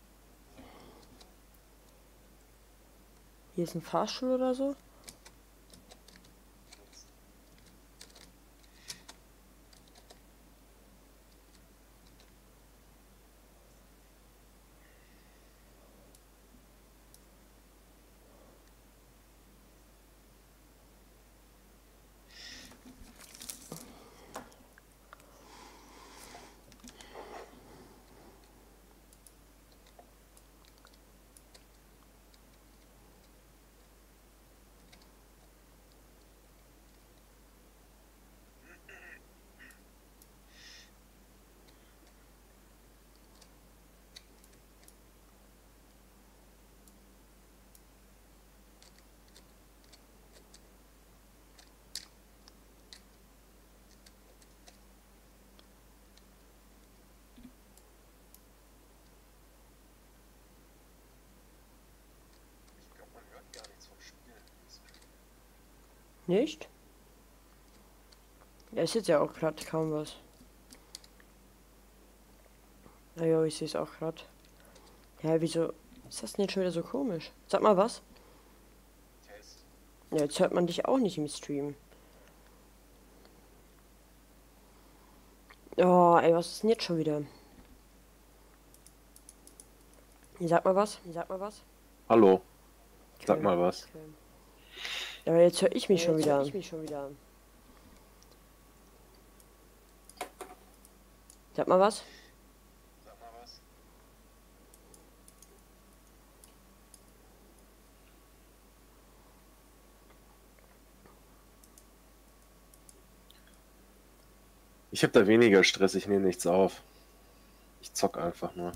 Hier ist ein Fahrstuhl oder so? Nutzen. Ich glaube, man hört gar nichts vom Spiel. Nicht? Ja, ist jetzt ja auch gerade kaum was. Naja, ich sehe es auch gerade. Ja, wieso ist das denn jetzt schon wieder so komisch? Sag mal was. Test. Ja, jetzt hört man dich auch nicht im Stream. Oh, ey, was ist denn jetzt schon wieder? Sag mal was. Sag mal was. Hallo, Okay. sag mal was. Okay. Aber jetzt höre ich mich schon wieder. Sag mal was. Sag mal was. Ich habe da weniger Stress, ich nehme nichts auf. Ich zock einfach nur.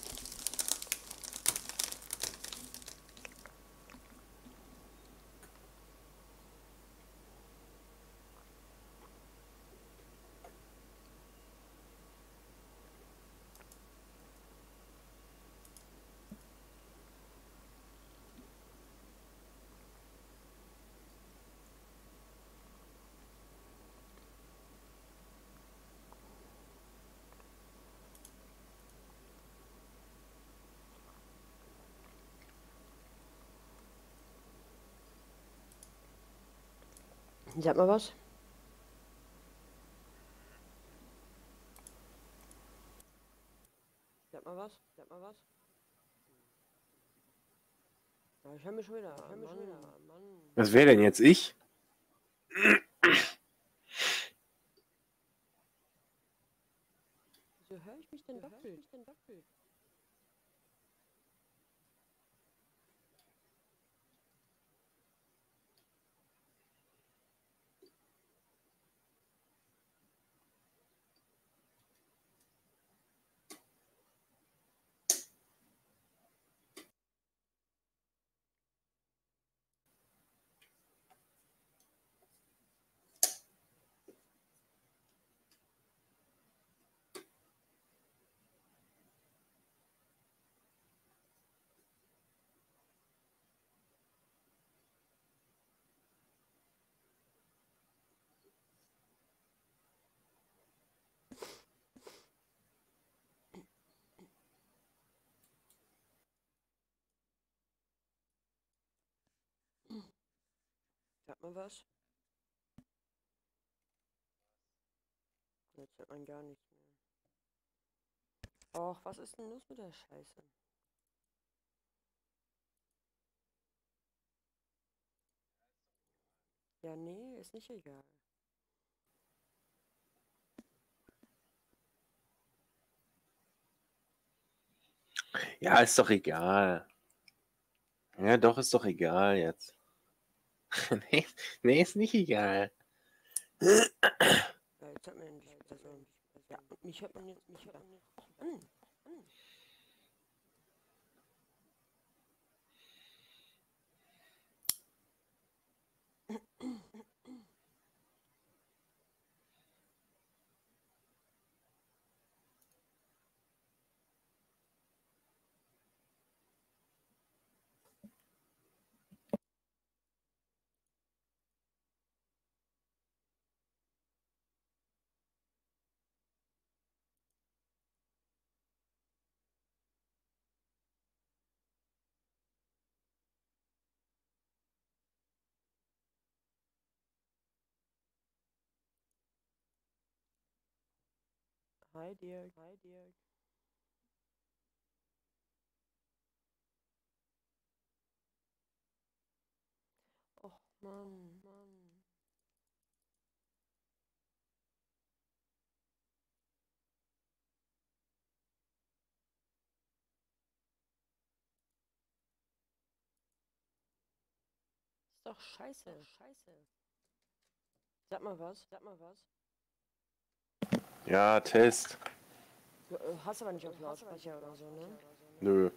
Sag mal was. Sag mal was. Sag mal was. Ja, ich höre mich schon wieder. Mann. Was wäre denn jetzt ich? Wieso höre ich mich denn doppelt? Sag mal was. Jetzt hört man gar nichts mehr. Och, was ist denn los mit der Scheiße? Ja, nee, ist nicht egal. Ja, ist doch egal. Ja, doch, ist doch egal jetzt. nee, nee, ist nicht egal. Ja, jetzt hat man endlich, also, ja, mich hört man jetzt, an. Hi Dirk, hi Dirk. Och Mann, Mann. Ist doch scheiße, scheiße. Sag mal was, sag mal was. Ja, Test. Du hast aber nicht auf Lautsprecher oder so, ne? Nö.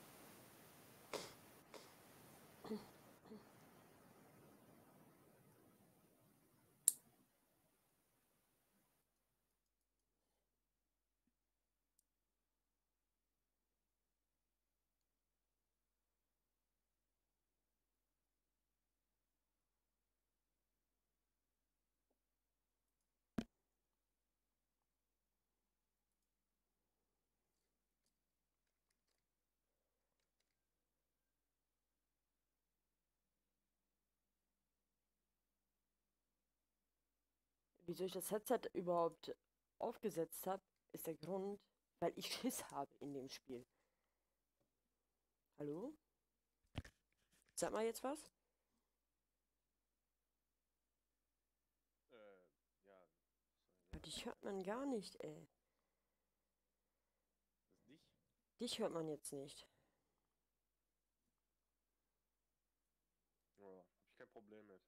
Wieso ich das Headset überhaupt aufgesetzt habe, ist der Grund, weil ich Schiss habe in dem Spiel. Hallo? Sag mal jetzt was? Ja. Dich hört man gar nicht, ey. Dich? Dich hört man jetzt nicht. Ja, hab ich kein Problem mit.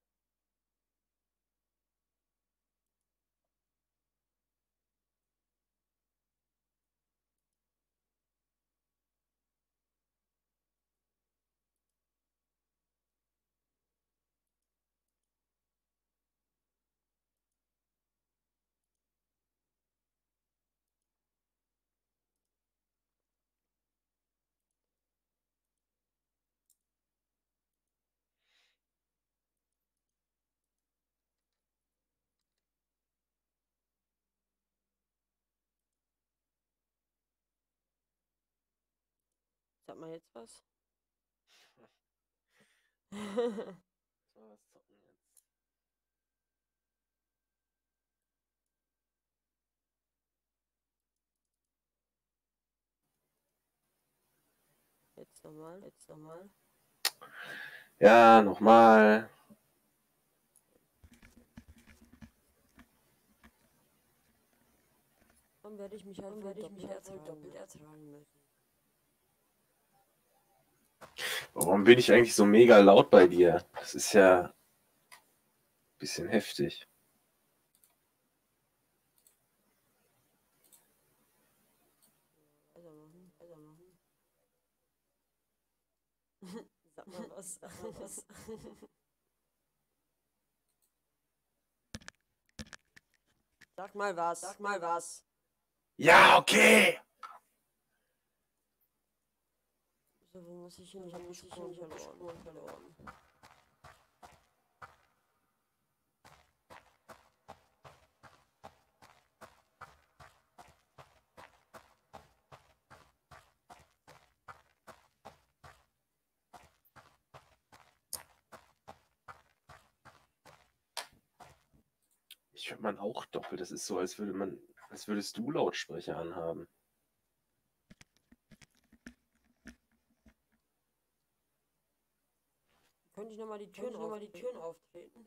Sag mal jetzt was? Mal was zocken jetzt. Jetzt nochmal, jetzt nochmal. Ja, nochmal. Dann werde ich mich halt wohl doppelt ertragen müssen. Warum bin ich eigentlich so mega laut bei dir? Das ist ja ein bisschen heftig. Weitermachen, weitermachen. Sag mal was, sag mal was. Sag mal was, sag mal was. Ja, okay. So, wo muss ich hin? Ich habe die Spuren verloren. Ich hört man auch doppelt. Das ist so, als würdest du Lautsprecher anhaben. Könnte ich nochmal die Türen auftreten?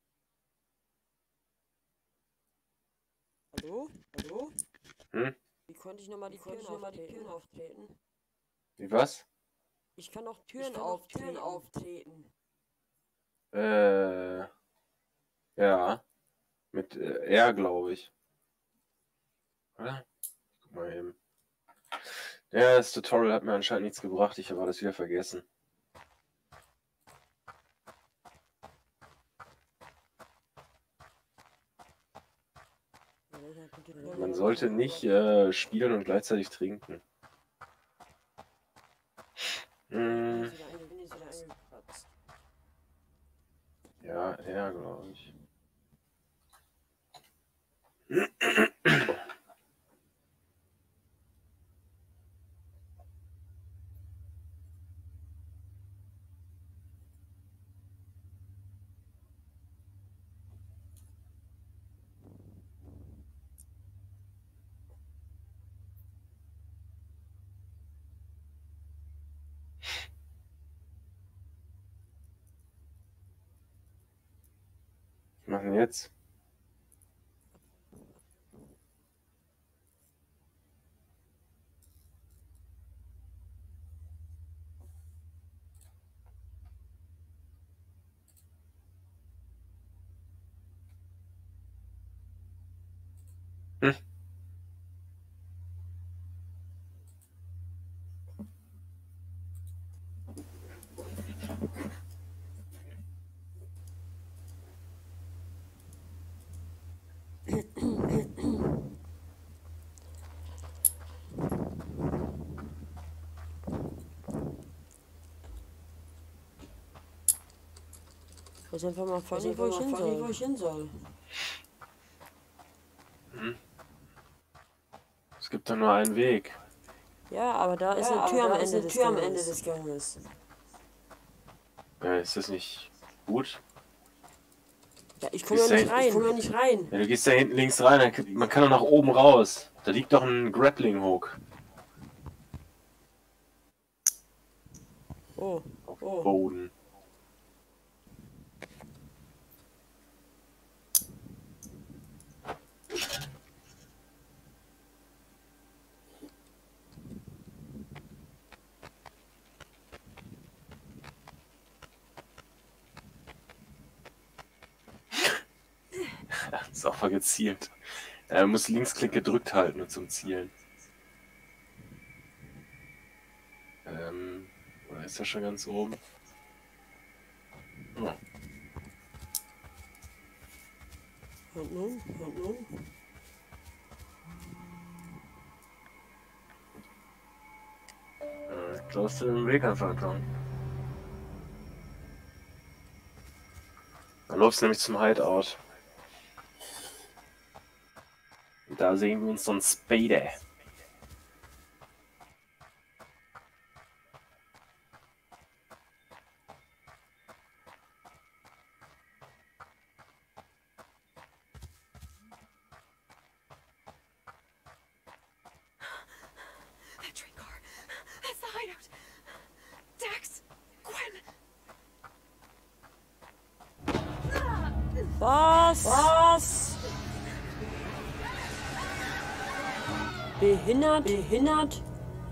Hallo? Hallo? Hm? Wie konnte ich nochmal die Türen auftreten? Wie was? Ich kann auch Türen auftreten. Ja. Mit R, glaube ich. Oder? Guck mal eben. Ja, das Tutorial hat mir anscheinend nichts gebracht. Ich habe alles wieder vergessen. Man sollte nicht spielen und gleichzeitig trinken. Hm, ja, R, glaube ich. Was machen wir jetzt? Hm. Ich weiß einfach mal voll nicht, wo ich hin soll. Es gibt da nur einen Weg. Ja, aber da ist eine Tür am Ende des Ganges. Ja, ist das nicht gut? Ja, ich komme ja nicht rein. Ja, du gehst da hinten links rein, man kann doch nach oben raus. Da liegt doch ein Grappling Hook. Oh, Auf dem Boden. Ist auch mal gezielt. Er muss Linksklick gedrückt halten zum Zielen. Oder ist er schon ganz oben? Oh. Und nun? Schaust du den Weg einfach an. Dann läufst du nämlich zum Hideout. Und da sehen wir uns so ein Spader. That train car. That's the hideout. Dax. Gwen. Was? Behindert?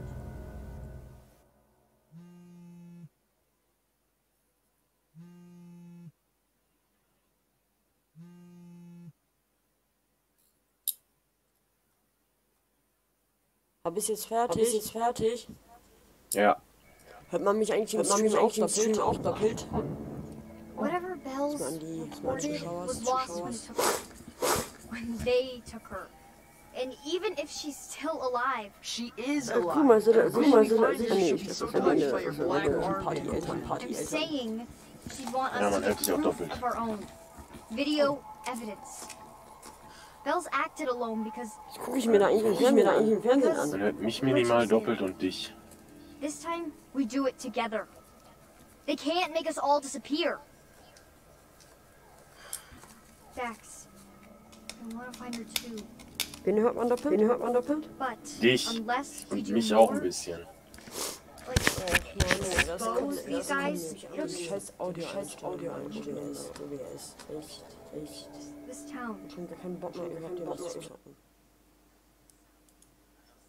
Hab ich jetzt fertig? Ja. Hört man mich eigentlich im Stream auch doppelt? Whatever Belle's An die reported Zuschauer. was lost when they took her. And even if she's still alive, She is Guck alive. mal, I'm saying she'd want Ja, us man to hält get sich auch proof doppelt. of our own. Video evidence. Belle's acted alone because Das gucke ich mir da eigentlich im Fernsehen an. Man hört mich minimal doppelt und dich. this time we do it together. They can't make us all disappear. Dax, I want to find her too. Wen hört man doppelt? But Dich unless we und do mich auch ein more, bisschen. like expose these guys, Scheiß Audio einstellen. OBS. Echt. this town. Schon gar keinen Bock mehr, überhaupt irgendwas zu zocken.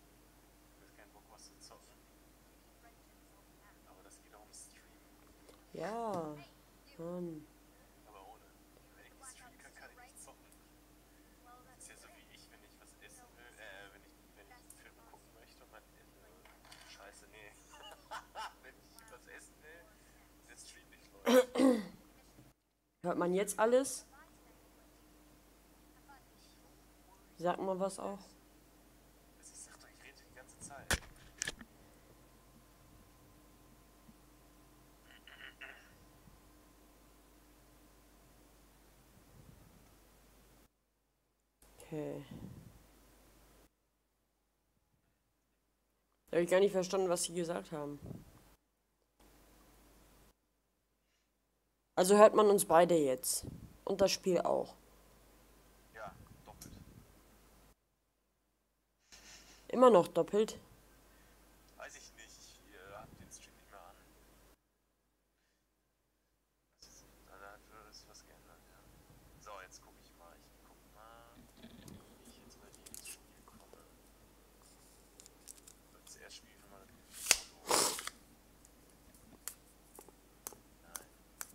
Ja. Aber ohne. Wenn ich nicht streamen kann, kann ich nicht zocken. Das ist ja so wie ich, wenn ich was essen will, wenn ich einen Film gucken möchte und Scheiße, nee. Wenn ich was essen will, der Stream nicht läuft. Hört man jetzt alles? Sag mal was auch. Also ich sag doch, ich rede die ganze Zeit. Okay. Da habe ich gar nicht verstanden, was sie gesagt haben. Also hört man uns beide jetzt. Und das Spiel auch. Ja, doppelt. Immer noch doppelt. Weiß ich nicht, ich hab den Stream nicht mehr an. Da hat sich was geändert, ja. So, jetzt gucke ich mal. Ich guck mal, wie ich jetzt bei dir ins Spiel komme. Zuerst spiele ich mal Solo. Nein.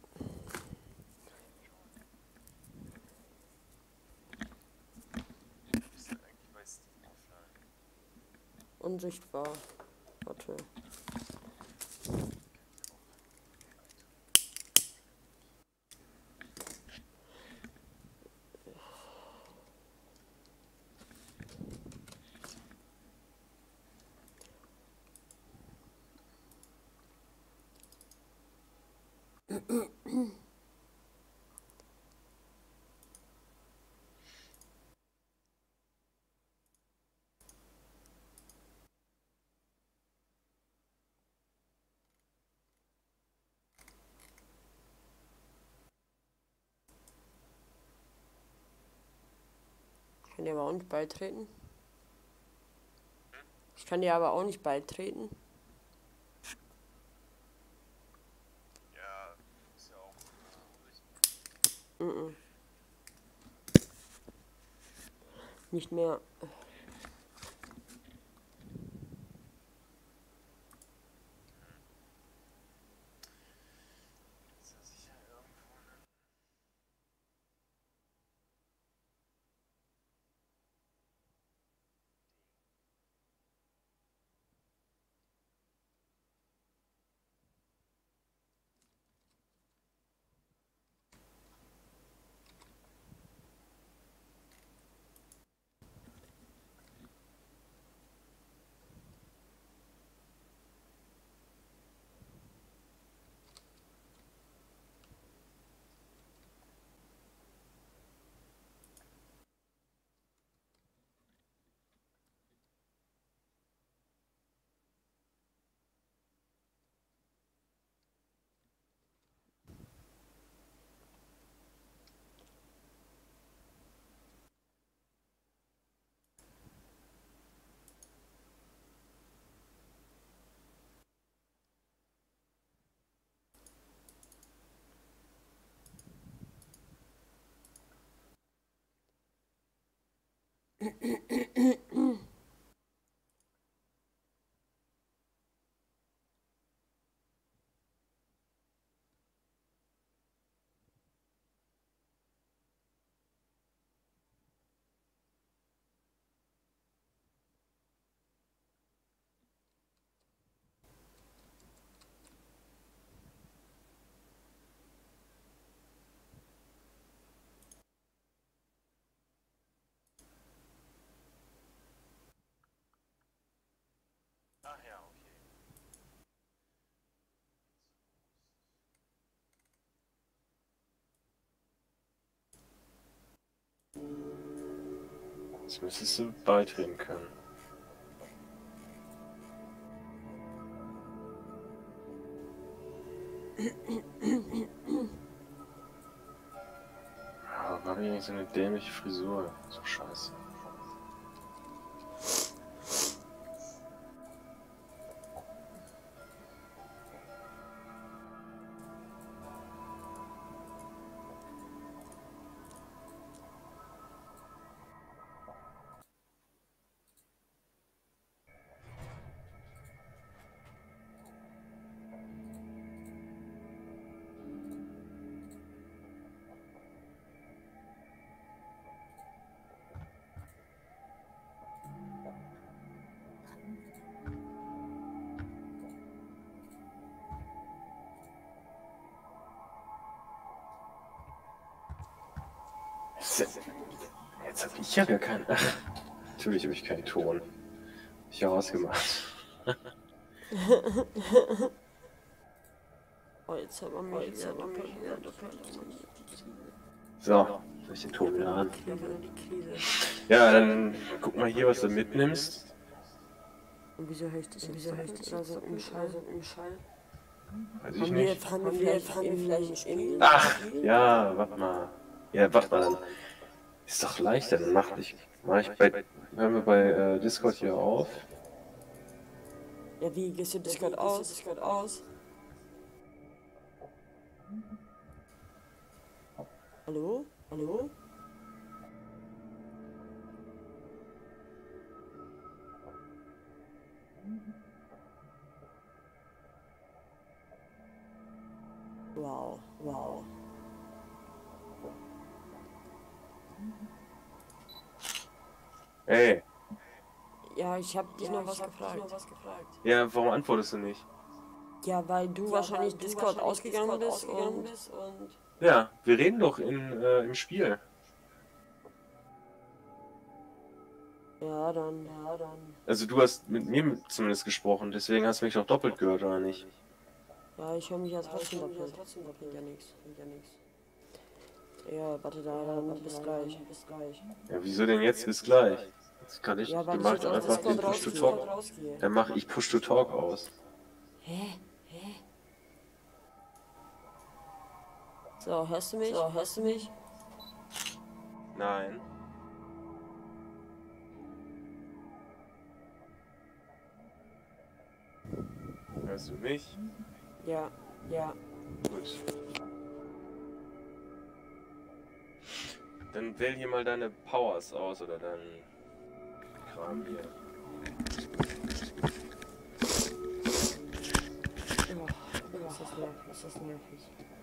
Ist das eigentlich bei Steam offline? Unsichtbar. Warte. Ich kann dir aber auch nicht beitreten. Ich kann dir aber auch nicht beitreten. Ja, ist ja auch unsichtbar. Mhm. Nicht mehr. Ist ja sicher irgendwo, ne? Ach ja, okay. Jetzt müsstest du beitreten können. Ja, warum habe ich eigentlich so eine dämliche Frisur? So scheiße. Jetzt habe ich ja gar keinen. Ach, natürlich habe ich keinen Ton. Ich habe ausgemacht. Oh, jetzt hat man mich wieder So, soll ich den Ton wieder an? die Krise. Ja, dann guck mal hier, was du mitnimmst. Und wieso höre ich das jetzt oder so im Schall? Weiß ich nicht. Haben wir vielleicht ein Spiel? Ach, ja, warte mal. Ja, warte mal dann. Ist doch leichter, dann hören wir bei Discord hier auf. Ja, wie gehst du Discord aus? Hallo? Hallo? Wow, wow. Ey, Ja, ich hab dich noch was gefragt. ja, warum antwortest du nicht? Ja, weil du wahrscheinlich Discord ausgegangen bist und... Ja, wir reden doch im Spiel. Ja, dann. Also du hast mit mir zumindest gesprochen, deswegen hast du mich doch doppelt gehört, oder nicht? Ja, ich höre mich ja trotzdem doppelt. Ja, nix. Ja, warte dann, bis gleich. Ja, wieso denn jetzt bis gleich? Jetzt kann ich, Ja, weil du ich machst jetzt aus einfach den Discord Push-to-Talk. rausgehe. Dann mach ich Push-to-Talk aus. Hä? So, hörst du mich? Nein. Hörst du mich? Ja. Gut. Dann wähl hier mal deine Powers aus oder deinen Kram hier. Ist das nervig.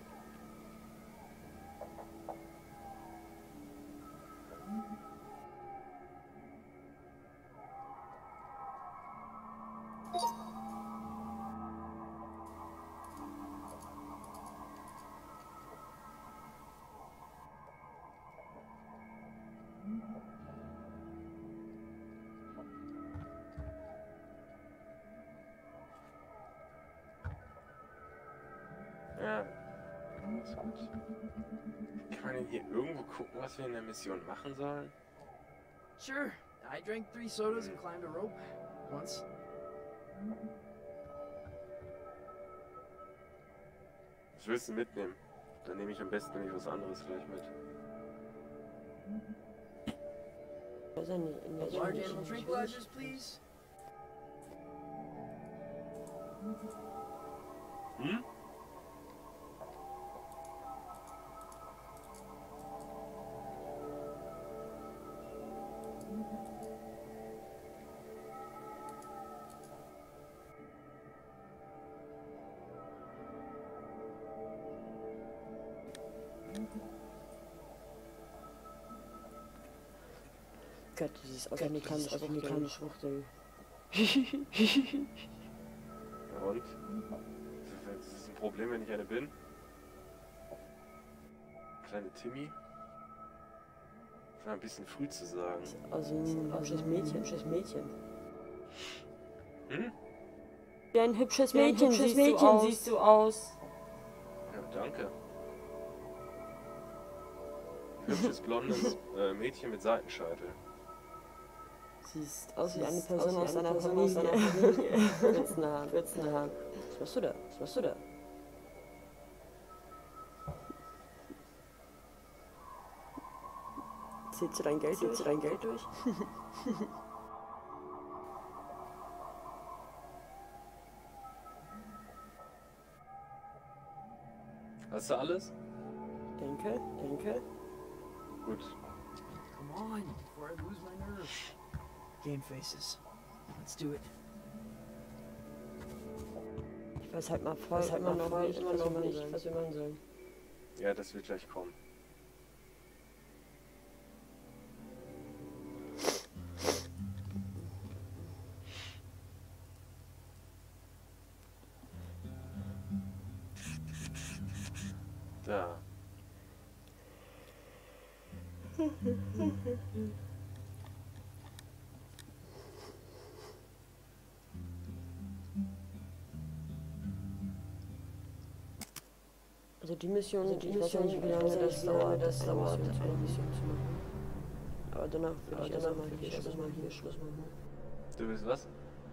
Ja. Ist gut. Kann man denn hier irgendwo gucken, was wir in der Mission machen sollen? Sure. I drank 3 sodas and climbed a rope once. Was willst du mitnehmen? Dann nehme ich am besten nämlich was anderes gleich mit. Was ist denn Large animal tranquilizers, please. Hm? Gott, dieses amerikanische Schwuchtel. Ja, und? Ist das ein Problem, wenn ich eine bin? Kleine Timmy? War ein bisschen früh zu sagen. Also ein hübsches Mädchen. Hm? Wie ein hübsches Mädchen siehst du aus. Ja, danke. Hübsches blondes Mädchen mit Seitenscheitel. Siehst aus wie eine Person aus deiner Familie. 14 Haaren. Was machst du da? Zählst du dein Geld durch? Hast du alles? Denke. Gut. Come on, before I lose my nerve. Game faces. Let's do it. Ich weiß halt mal immer noch nicht, was wir machen sollen. Ja, das wird gleich kommen. Da. Also die Mission, ich weiß ja nicht, wie lange das dauert, eine Mission zu machen. Aber danach würde ich erstmal hier Schluss machen. Du willst was?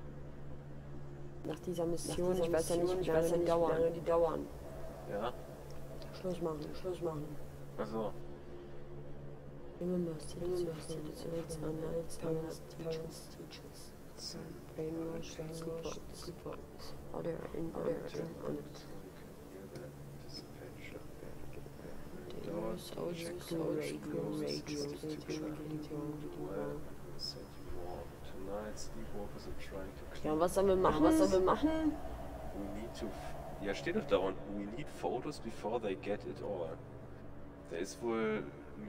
Nach dieser Mission, ich weiß ja nicht, wie lange die dauern. Ja? Schluss machen. Achso. Remember, it's parents, teachers. Brainwash, sleepwalkers. Other in Ja, und was sollen wir machen? We need to... Ja, steht doch da unten. We need photos before they get it all. Da ist wohl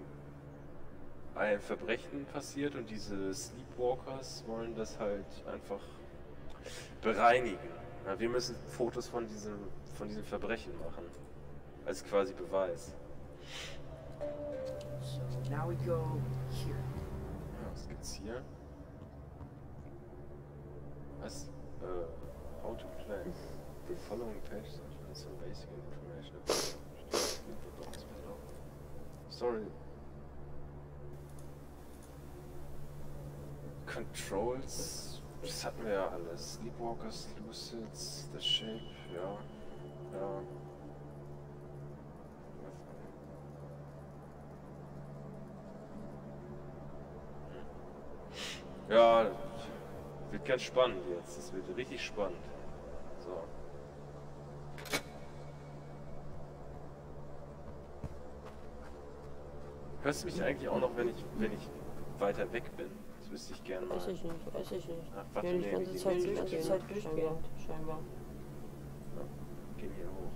ein Verbrechen passiert und diese Sleepwalkers wollen das halt einfach bereinigen. Ja, wir müssen Fotos von diesem Verbrechen machen. Als quasi Beweis. So now we go here. Ja, was gibt's hier? Was? How to play. The following page contains some basic information about Sorry. Controls, das hatten wir ja alles. Sleepwalkers, Lucids, The Shape, ja. Ja, wird ganz spannend jetzt. Das wird richtig spannend. So. Hörst du mich eigentlich auch noch, wenn ich weiter weg bin? Das wüsste ich gerne mal. Weiß ich nicht. Ach, warte, Ja, die ganze Zeit durchgehen. Scheinbar. Ja, gehen hier hoch.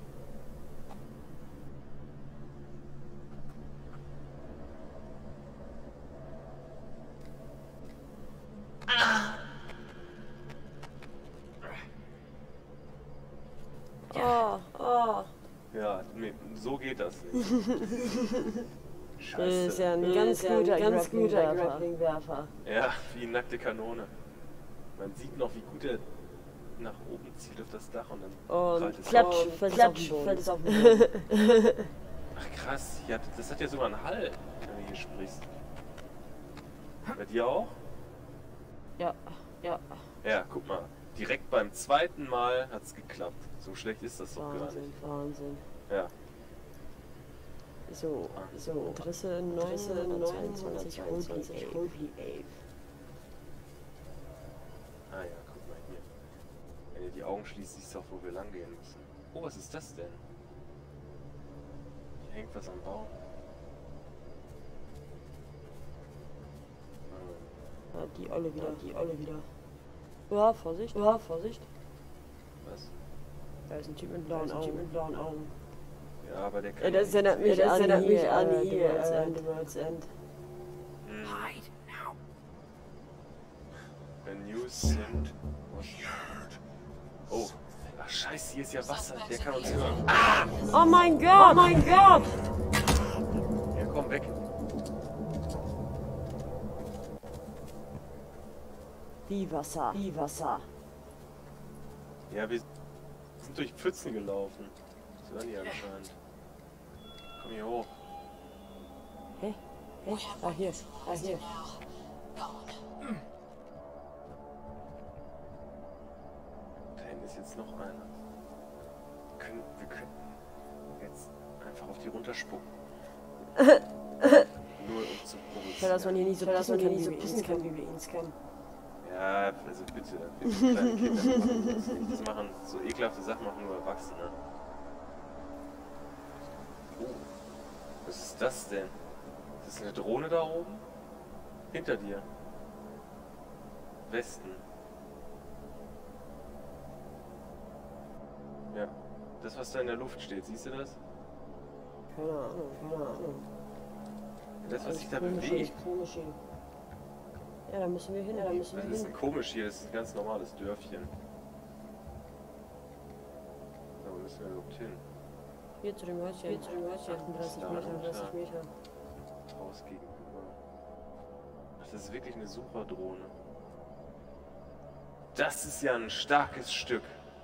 Ja, nee, so geht das nicht. Scheiße. Das ist ja ein ganz guter Grappling-Werfer. Ja, wie nackte Kanone. Man sieht noch, wie gut er nach oben zielt auf das Dach und dann prallt es Klatsch, fällt es auf den Boden. Ach krass, ja, das hat ja sogar einen Hall, wenn du hier sprichst. Bei dir auch? Ja. Ja, guck mal. Direkt beim zweiten Mal hat's geklappt. So schlecht ist das doch gar nicht. Wahnsinn. Ja. So, Adresse 922 Holy Ave. Ah ja, guck mal hier. Wenn ihr die Augen schließt, siehst du auch, wo wir lang gehen müssen. Oh, was ist das denn? Hier hängt was am Baum. Ja, die Olle wieder. Ja, Vorsicht. Was? Da ist ein Typ mit blauen Augen. Ja, aber der kann... Ja, das erinnert mich an The World's End. Hide now. A new scent was heard. Oh, ach scheiße, hier ist ja Wasser. Der kann uns hören. Ah! Oh mein Gott! Ja, komm, weg. Wie Wasser. Ja, wir sind durch Pfützen gelaufen. Das hören die anscheinend. Komm hier hoch. Hä? Ah, hier. Da hinten ist jetzt noch einer. Wir können jetzt einfach auf die runterspucken. Nur um zu provozieren. Schau, dass man hier nicht so pissen kann, wie wir ihn scannen. Ja, also bitte kleine Kinder machen das nicht. Das machen so ekelhafte Sachen machen nur Erwachsene. Oh, was ist das denn? Ist das eine Drohne da oben? Hinter dir. Westen. Ja, das was da in der Luft steht, siehst du das? Keine Ahnung. Das was sich da bewegt. Ja, da müssen wir hin. Das ist komisch hier, das ist ein ganz normales Dörfchen. Da wo müssen wir überhaupt hin? Hier zu dem Häuschen. 38 Meter. Raus gegenüber. Das ist wirklich eine Sucherdrohne. Das ist ja ein starkes Stück.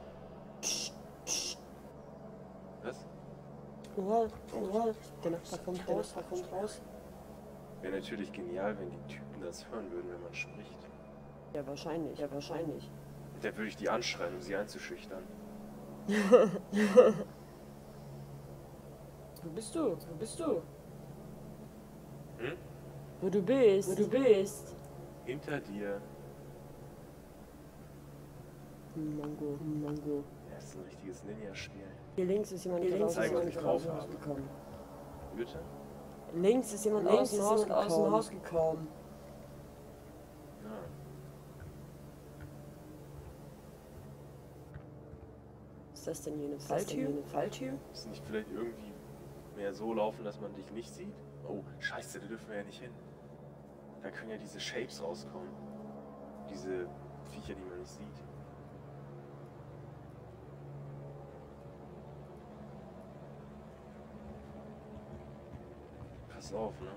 Was? Oha, oha. Der Nachbar kommt raus, Wäre natürlich genial, wenn die Typen das hören würden, wenn man spricht. Ja, wahrscheinlich, ja, wahrscheinlich. Da würde ich die anschreien, um sie einzuschüchtern. Wo bist du? Wo bist du? Hm? Wo du bist? Wo du bist? Hinter dir. Mango, Mango. Das ist ein richtiges Ninja-Spiel. Hier links ist jemand rausgekommen. Bitte? Links ist jemand aus dem Haus gekommen. Ja. Ist das denn hier eine Falltür? Ist nicht vielleicht irgendwie mehr so laufen, dass man dich nicht sieht? Oh, scheiße, da dürfen wir ja nicht hin. Da können ja diese Shapes rauskommen. Diese Viecher, die man nicht sieht. Pass auf, ne?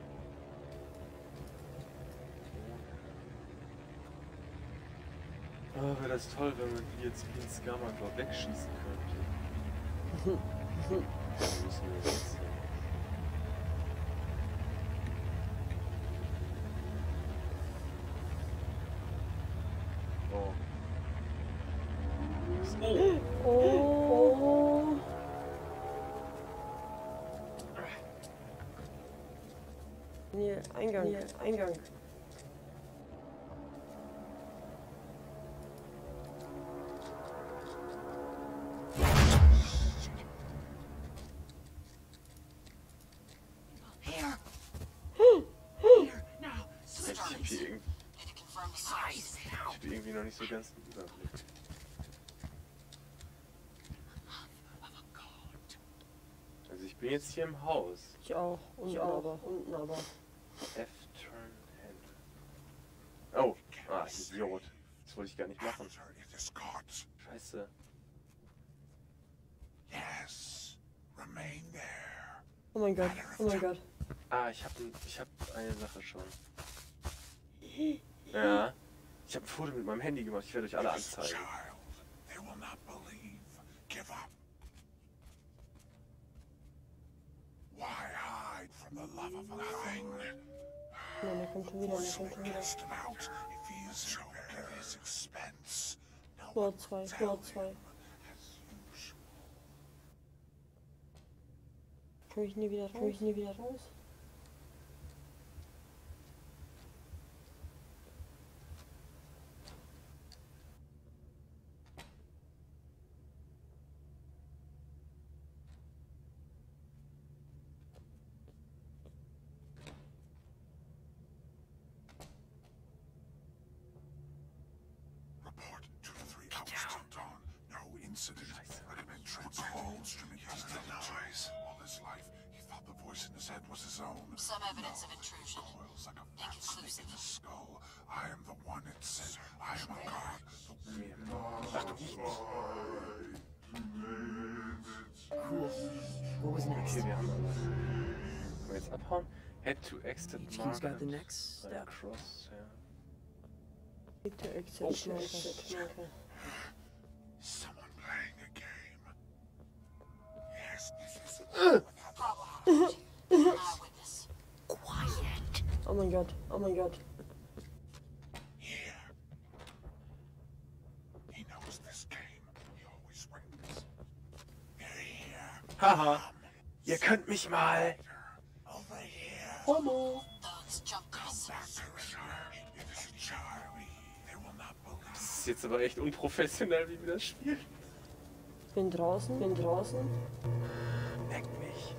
Oh, wäre das toll, wenn man die jetzt wie ein Skamagor wegschießen könnte. Dann müssen wir jetzt hin. Oh. Oh. Hier, Eingang. Ich bin irgendwie noch nicht so ganz im Überblick. Also ich bin jetzt hier im Haus. Ich auch. Unten aber. F-Turn Handle. Oh, Idiot. Das wollte ich gar nicht machen. Scheiße. Oh mein Gott. Ich hab eine Sache schon. Ja. Ich habe ein Foto mit meinem Handy gemacht. Ich werde euch alle anzeigen. Nein, der kommt schon wieder. Floor 2. Komm ich nie wieder raus? Some evidence of intrusion. Inconclusive. Cool. What was next? Okay, wir haben alles. Können wir jetzt abhauen? Head to exit HQ's marker. got the next step. Cross, ja. Need to exit marker. Problem. Eyewitness. Quiet. Oh mein Gott. Haha. Ihr könnt mich mal. Homo. Thugs jumped us. Das ist jetzt aber echt unprofessionell, wie wir das spielen. Bin draußen. Leck mich.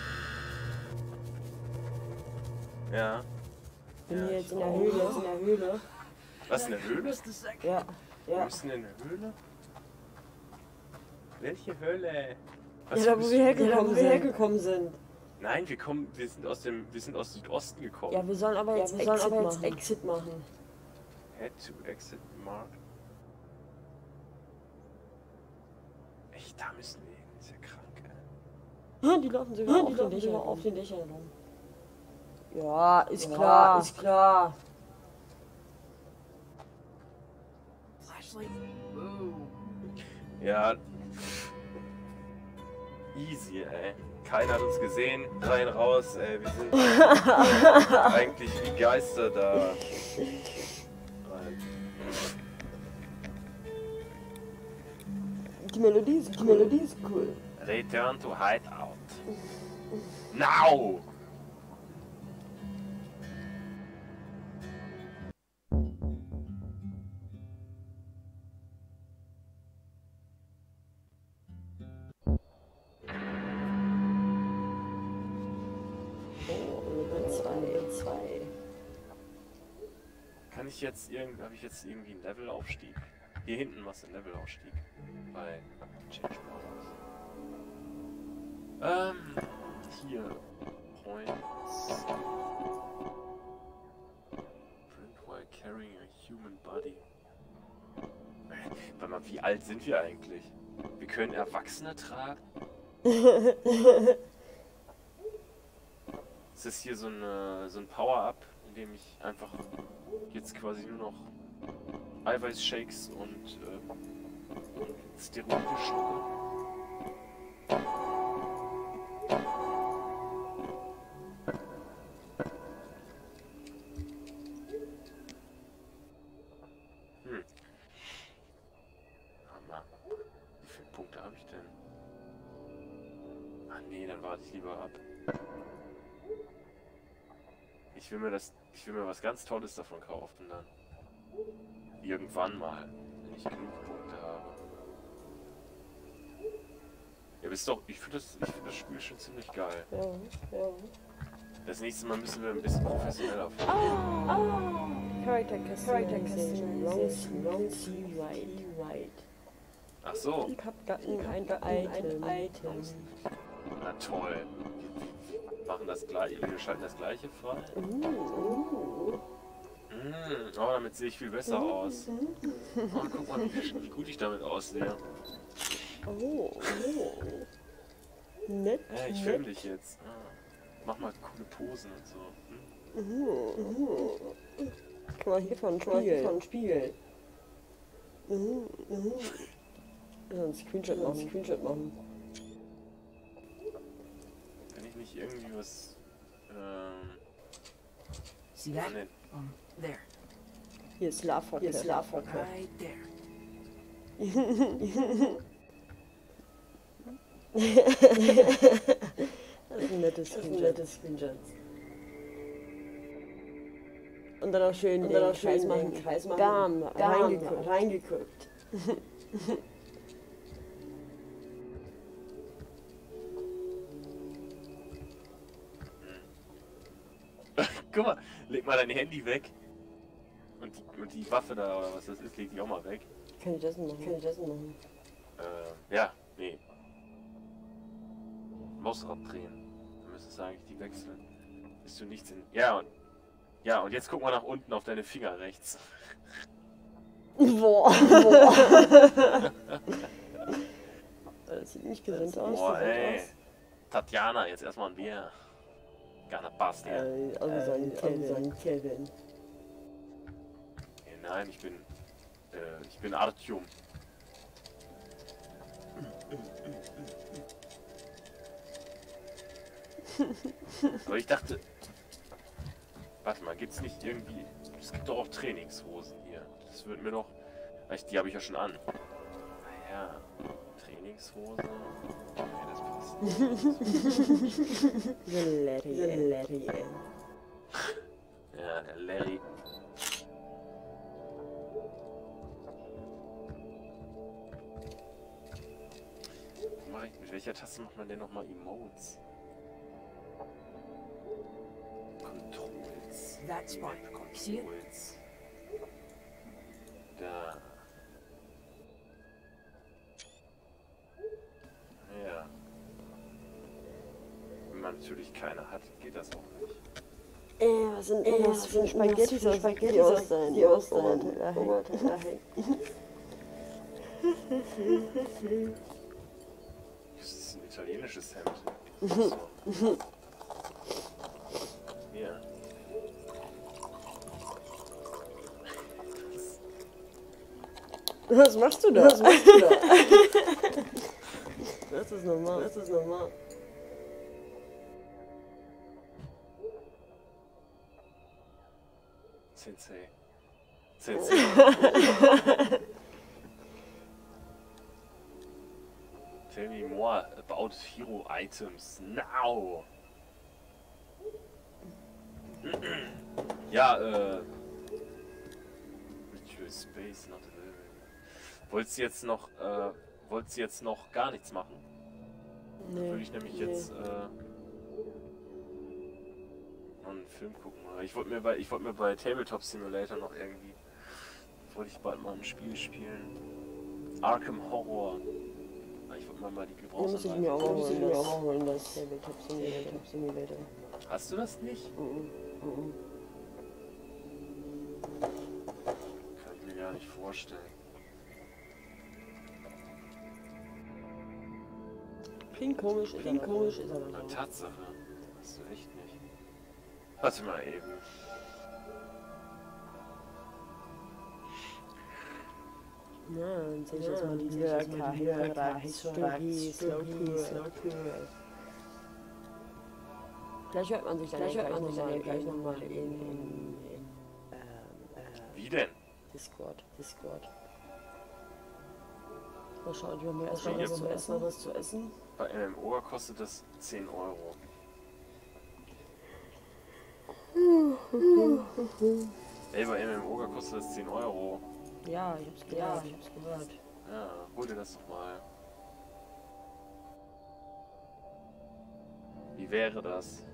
Ja. Bin Ja, hier ich jetzt in der auch. Höhle. Was, in der Höhle? Ja. Wir müssen in der Höhle? Welche Höhle? Ja, da wo wir hergekommen sind. Nein, wir sind aus Südosten gekommen. Ja, wir sollen aber jetzt Exit machen. Head to exit mark. Echt, da müssen wir hin. Ist ja krank, ey. Die laufen sogar auf den Dächern rum. Ja, ist klar. like, whoa. Ja. Easy, ey. Keiner hat uns gesehen. Rein raus, ey. Wir sind eigentlich wie Geister da. Rein. Die Melodie ist cool. Return to Hideout. Now! Kann ich jetzt irgendwie, habe ich jetzt irgendwie einen Levelaufstieg? Hier hinten was ein Levelaufstieg bei Change Models. Hier Points. Print while carrying a human body. Warte mal, wie alt sind wir eigentlich? Wir können Erwachsene tragen? Es ist hier so ein Power-Up, in dem ich einfach jetzt quasi nur noch Eiweißshakes und Steroide schlucke. Hammer. Wie viele Punkte habe ich denn? Ah nee, dann warte ich lieber ab. Ich will mir was ganz Tolles davon kaufen dann. Irgendwann mal, wenn ich genug Punkte habe. Ja, wisst doch, ich finde das Spiel schon ziemlich geil. Ja. Das nächste Mal müssen wir ein bisschen professioneller fahren. Character customization. Wrong C right. Ach so. Ich hab da ein Item. Na toll. Wir machen das gleiche, wir schalten das gleiche frei. Oh, damit sehe ich viel besser aus. Oh, guck mal, wie gut ich damit aussehe. Oh. Nett. Ja, ich filme dich jetzt. Mach mal coole Posen und so. Guck mal, hier von Spiegel. So ein Screenshot machen. Kann ich nicht irgendwie was... See that? Nee. There. Hier ist Lafocke. Right there. Das ist ein nettes Screenshot. Und dann auch schön den Kreis machen. Garn reingeguckt. Guck mal, leg mal dein Handy weg. Und die Waffe da, oder was das ist, leg die auch mal weg. Kann ich das machen? Ja, nee. Mausrad drehen. Dann müsstest du eigentlich die wechseln. Bist du nichts in... Ja, und jetzt guck mal nach unten auf deine Finger rechts. Boah. Das sieht nicht gesund aus. Boah, ey. Tatjana, jetzt erstmal ein Bier. Gonna bust, ja. Also sein Kevin. Nein, ich bin Artyom. Aber ich dachte... Warte mal, gibt's nicht irgendwie... Es gibt doch auch Trainingshosen hier. Das würde mir doch... Die habe ich ja schon an. Naja, Trainingshose... Okay, das passt. The Larry. Ja, der Larry. Mit welcher Taste macht man denn nochmal Emotes? Controls. That spot. See it? Controls. Da. Ja. Wenn man natürlich keine hat, geht das auch nicht. Was sind Spaghetti die aus deinem Oberteil hängen? Das ist ein italienisches Hemd. So. Hier. Was machst du da? Was machst du da? Das ist normal. Das ist normal. Sensei. Sensei. Tell me more about hero items now. Ja, Virtual Space not available. Wolltest du jetzt noch gar nichts machen? Nee. Würde ich nämlich jetzt noch einen Film gucken. Ich wollte mir bei Tabletop Simulator noch irgendwie, wollte ich bald mal ein Spiel spielen. Arkham Horror. Ich wollte mal die Muss ich mir auch mal holen, das Tabletop Simulator. Hast du das nicht? Kann ich mir gar nicht vorstellen. Klingt komisch, ist aber Na, so. Tatsache. Hast du echt nicht. Warte mal eben. Ja, dann sehe ich jetzt mal diese Slowpool. Vielleicht hört man sich dann gleich nochmal in Wie denn? Discord. Mal schauen, wir haben ja erstmal was zu essen. Bei MMO kostet das 10 Euro. Ey, bei MMO kostet das 10 Euro. Ja, ich hab's gehört. Ja, hol dir das doch mal. Wie wäre das?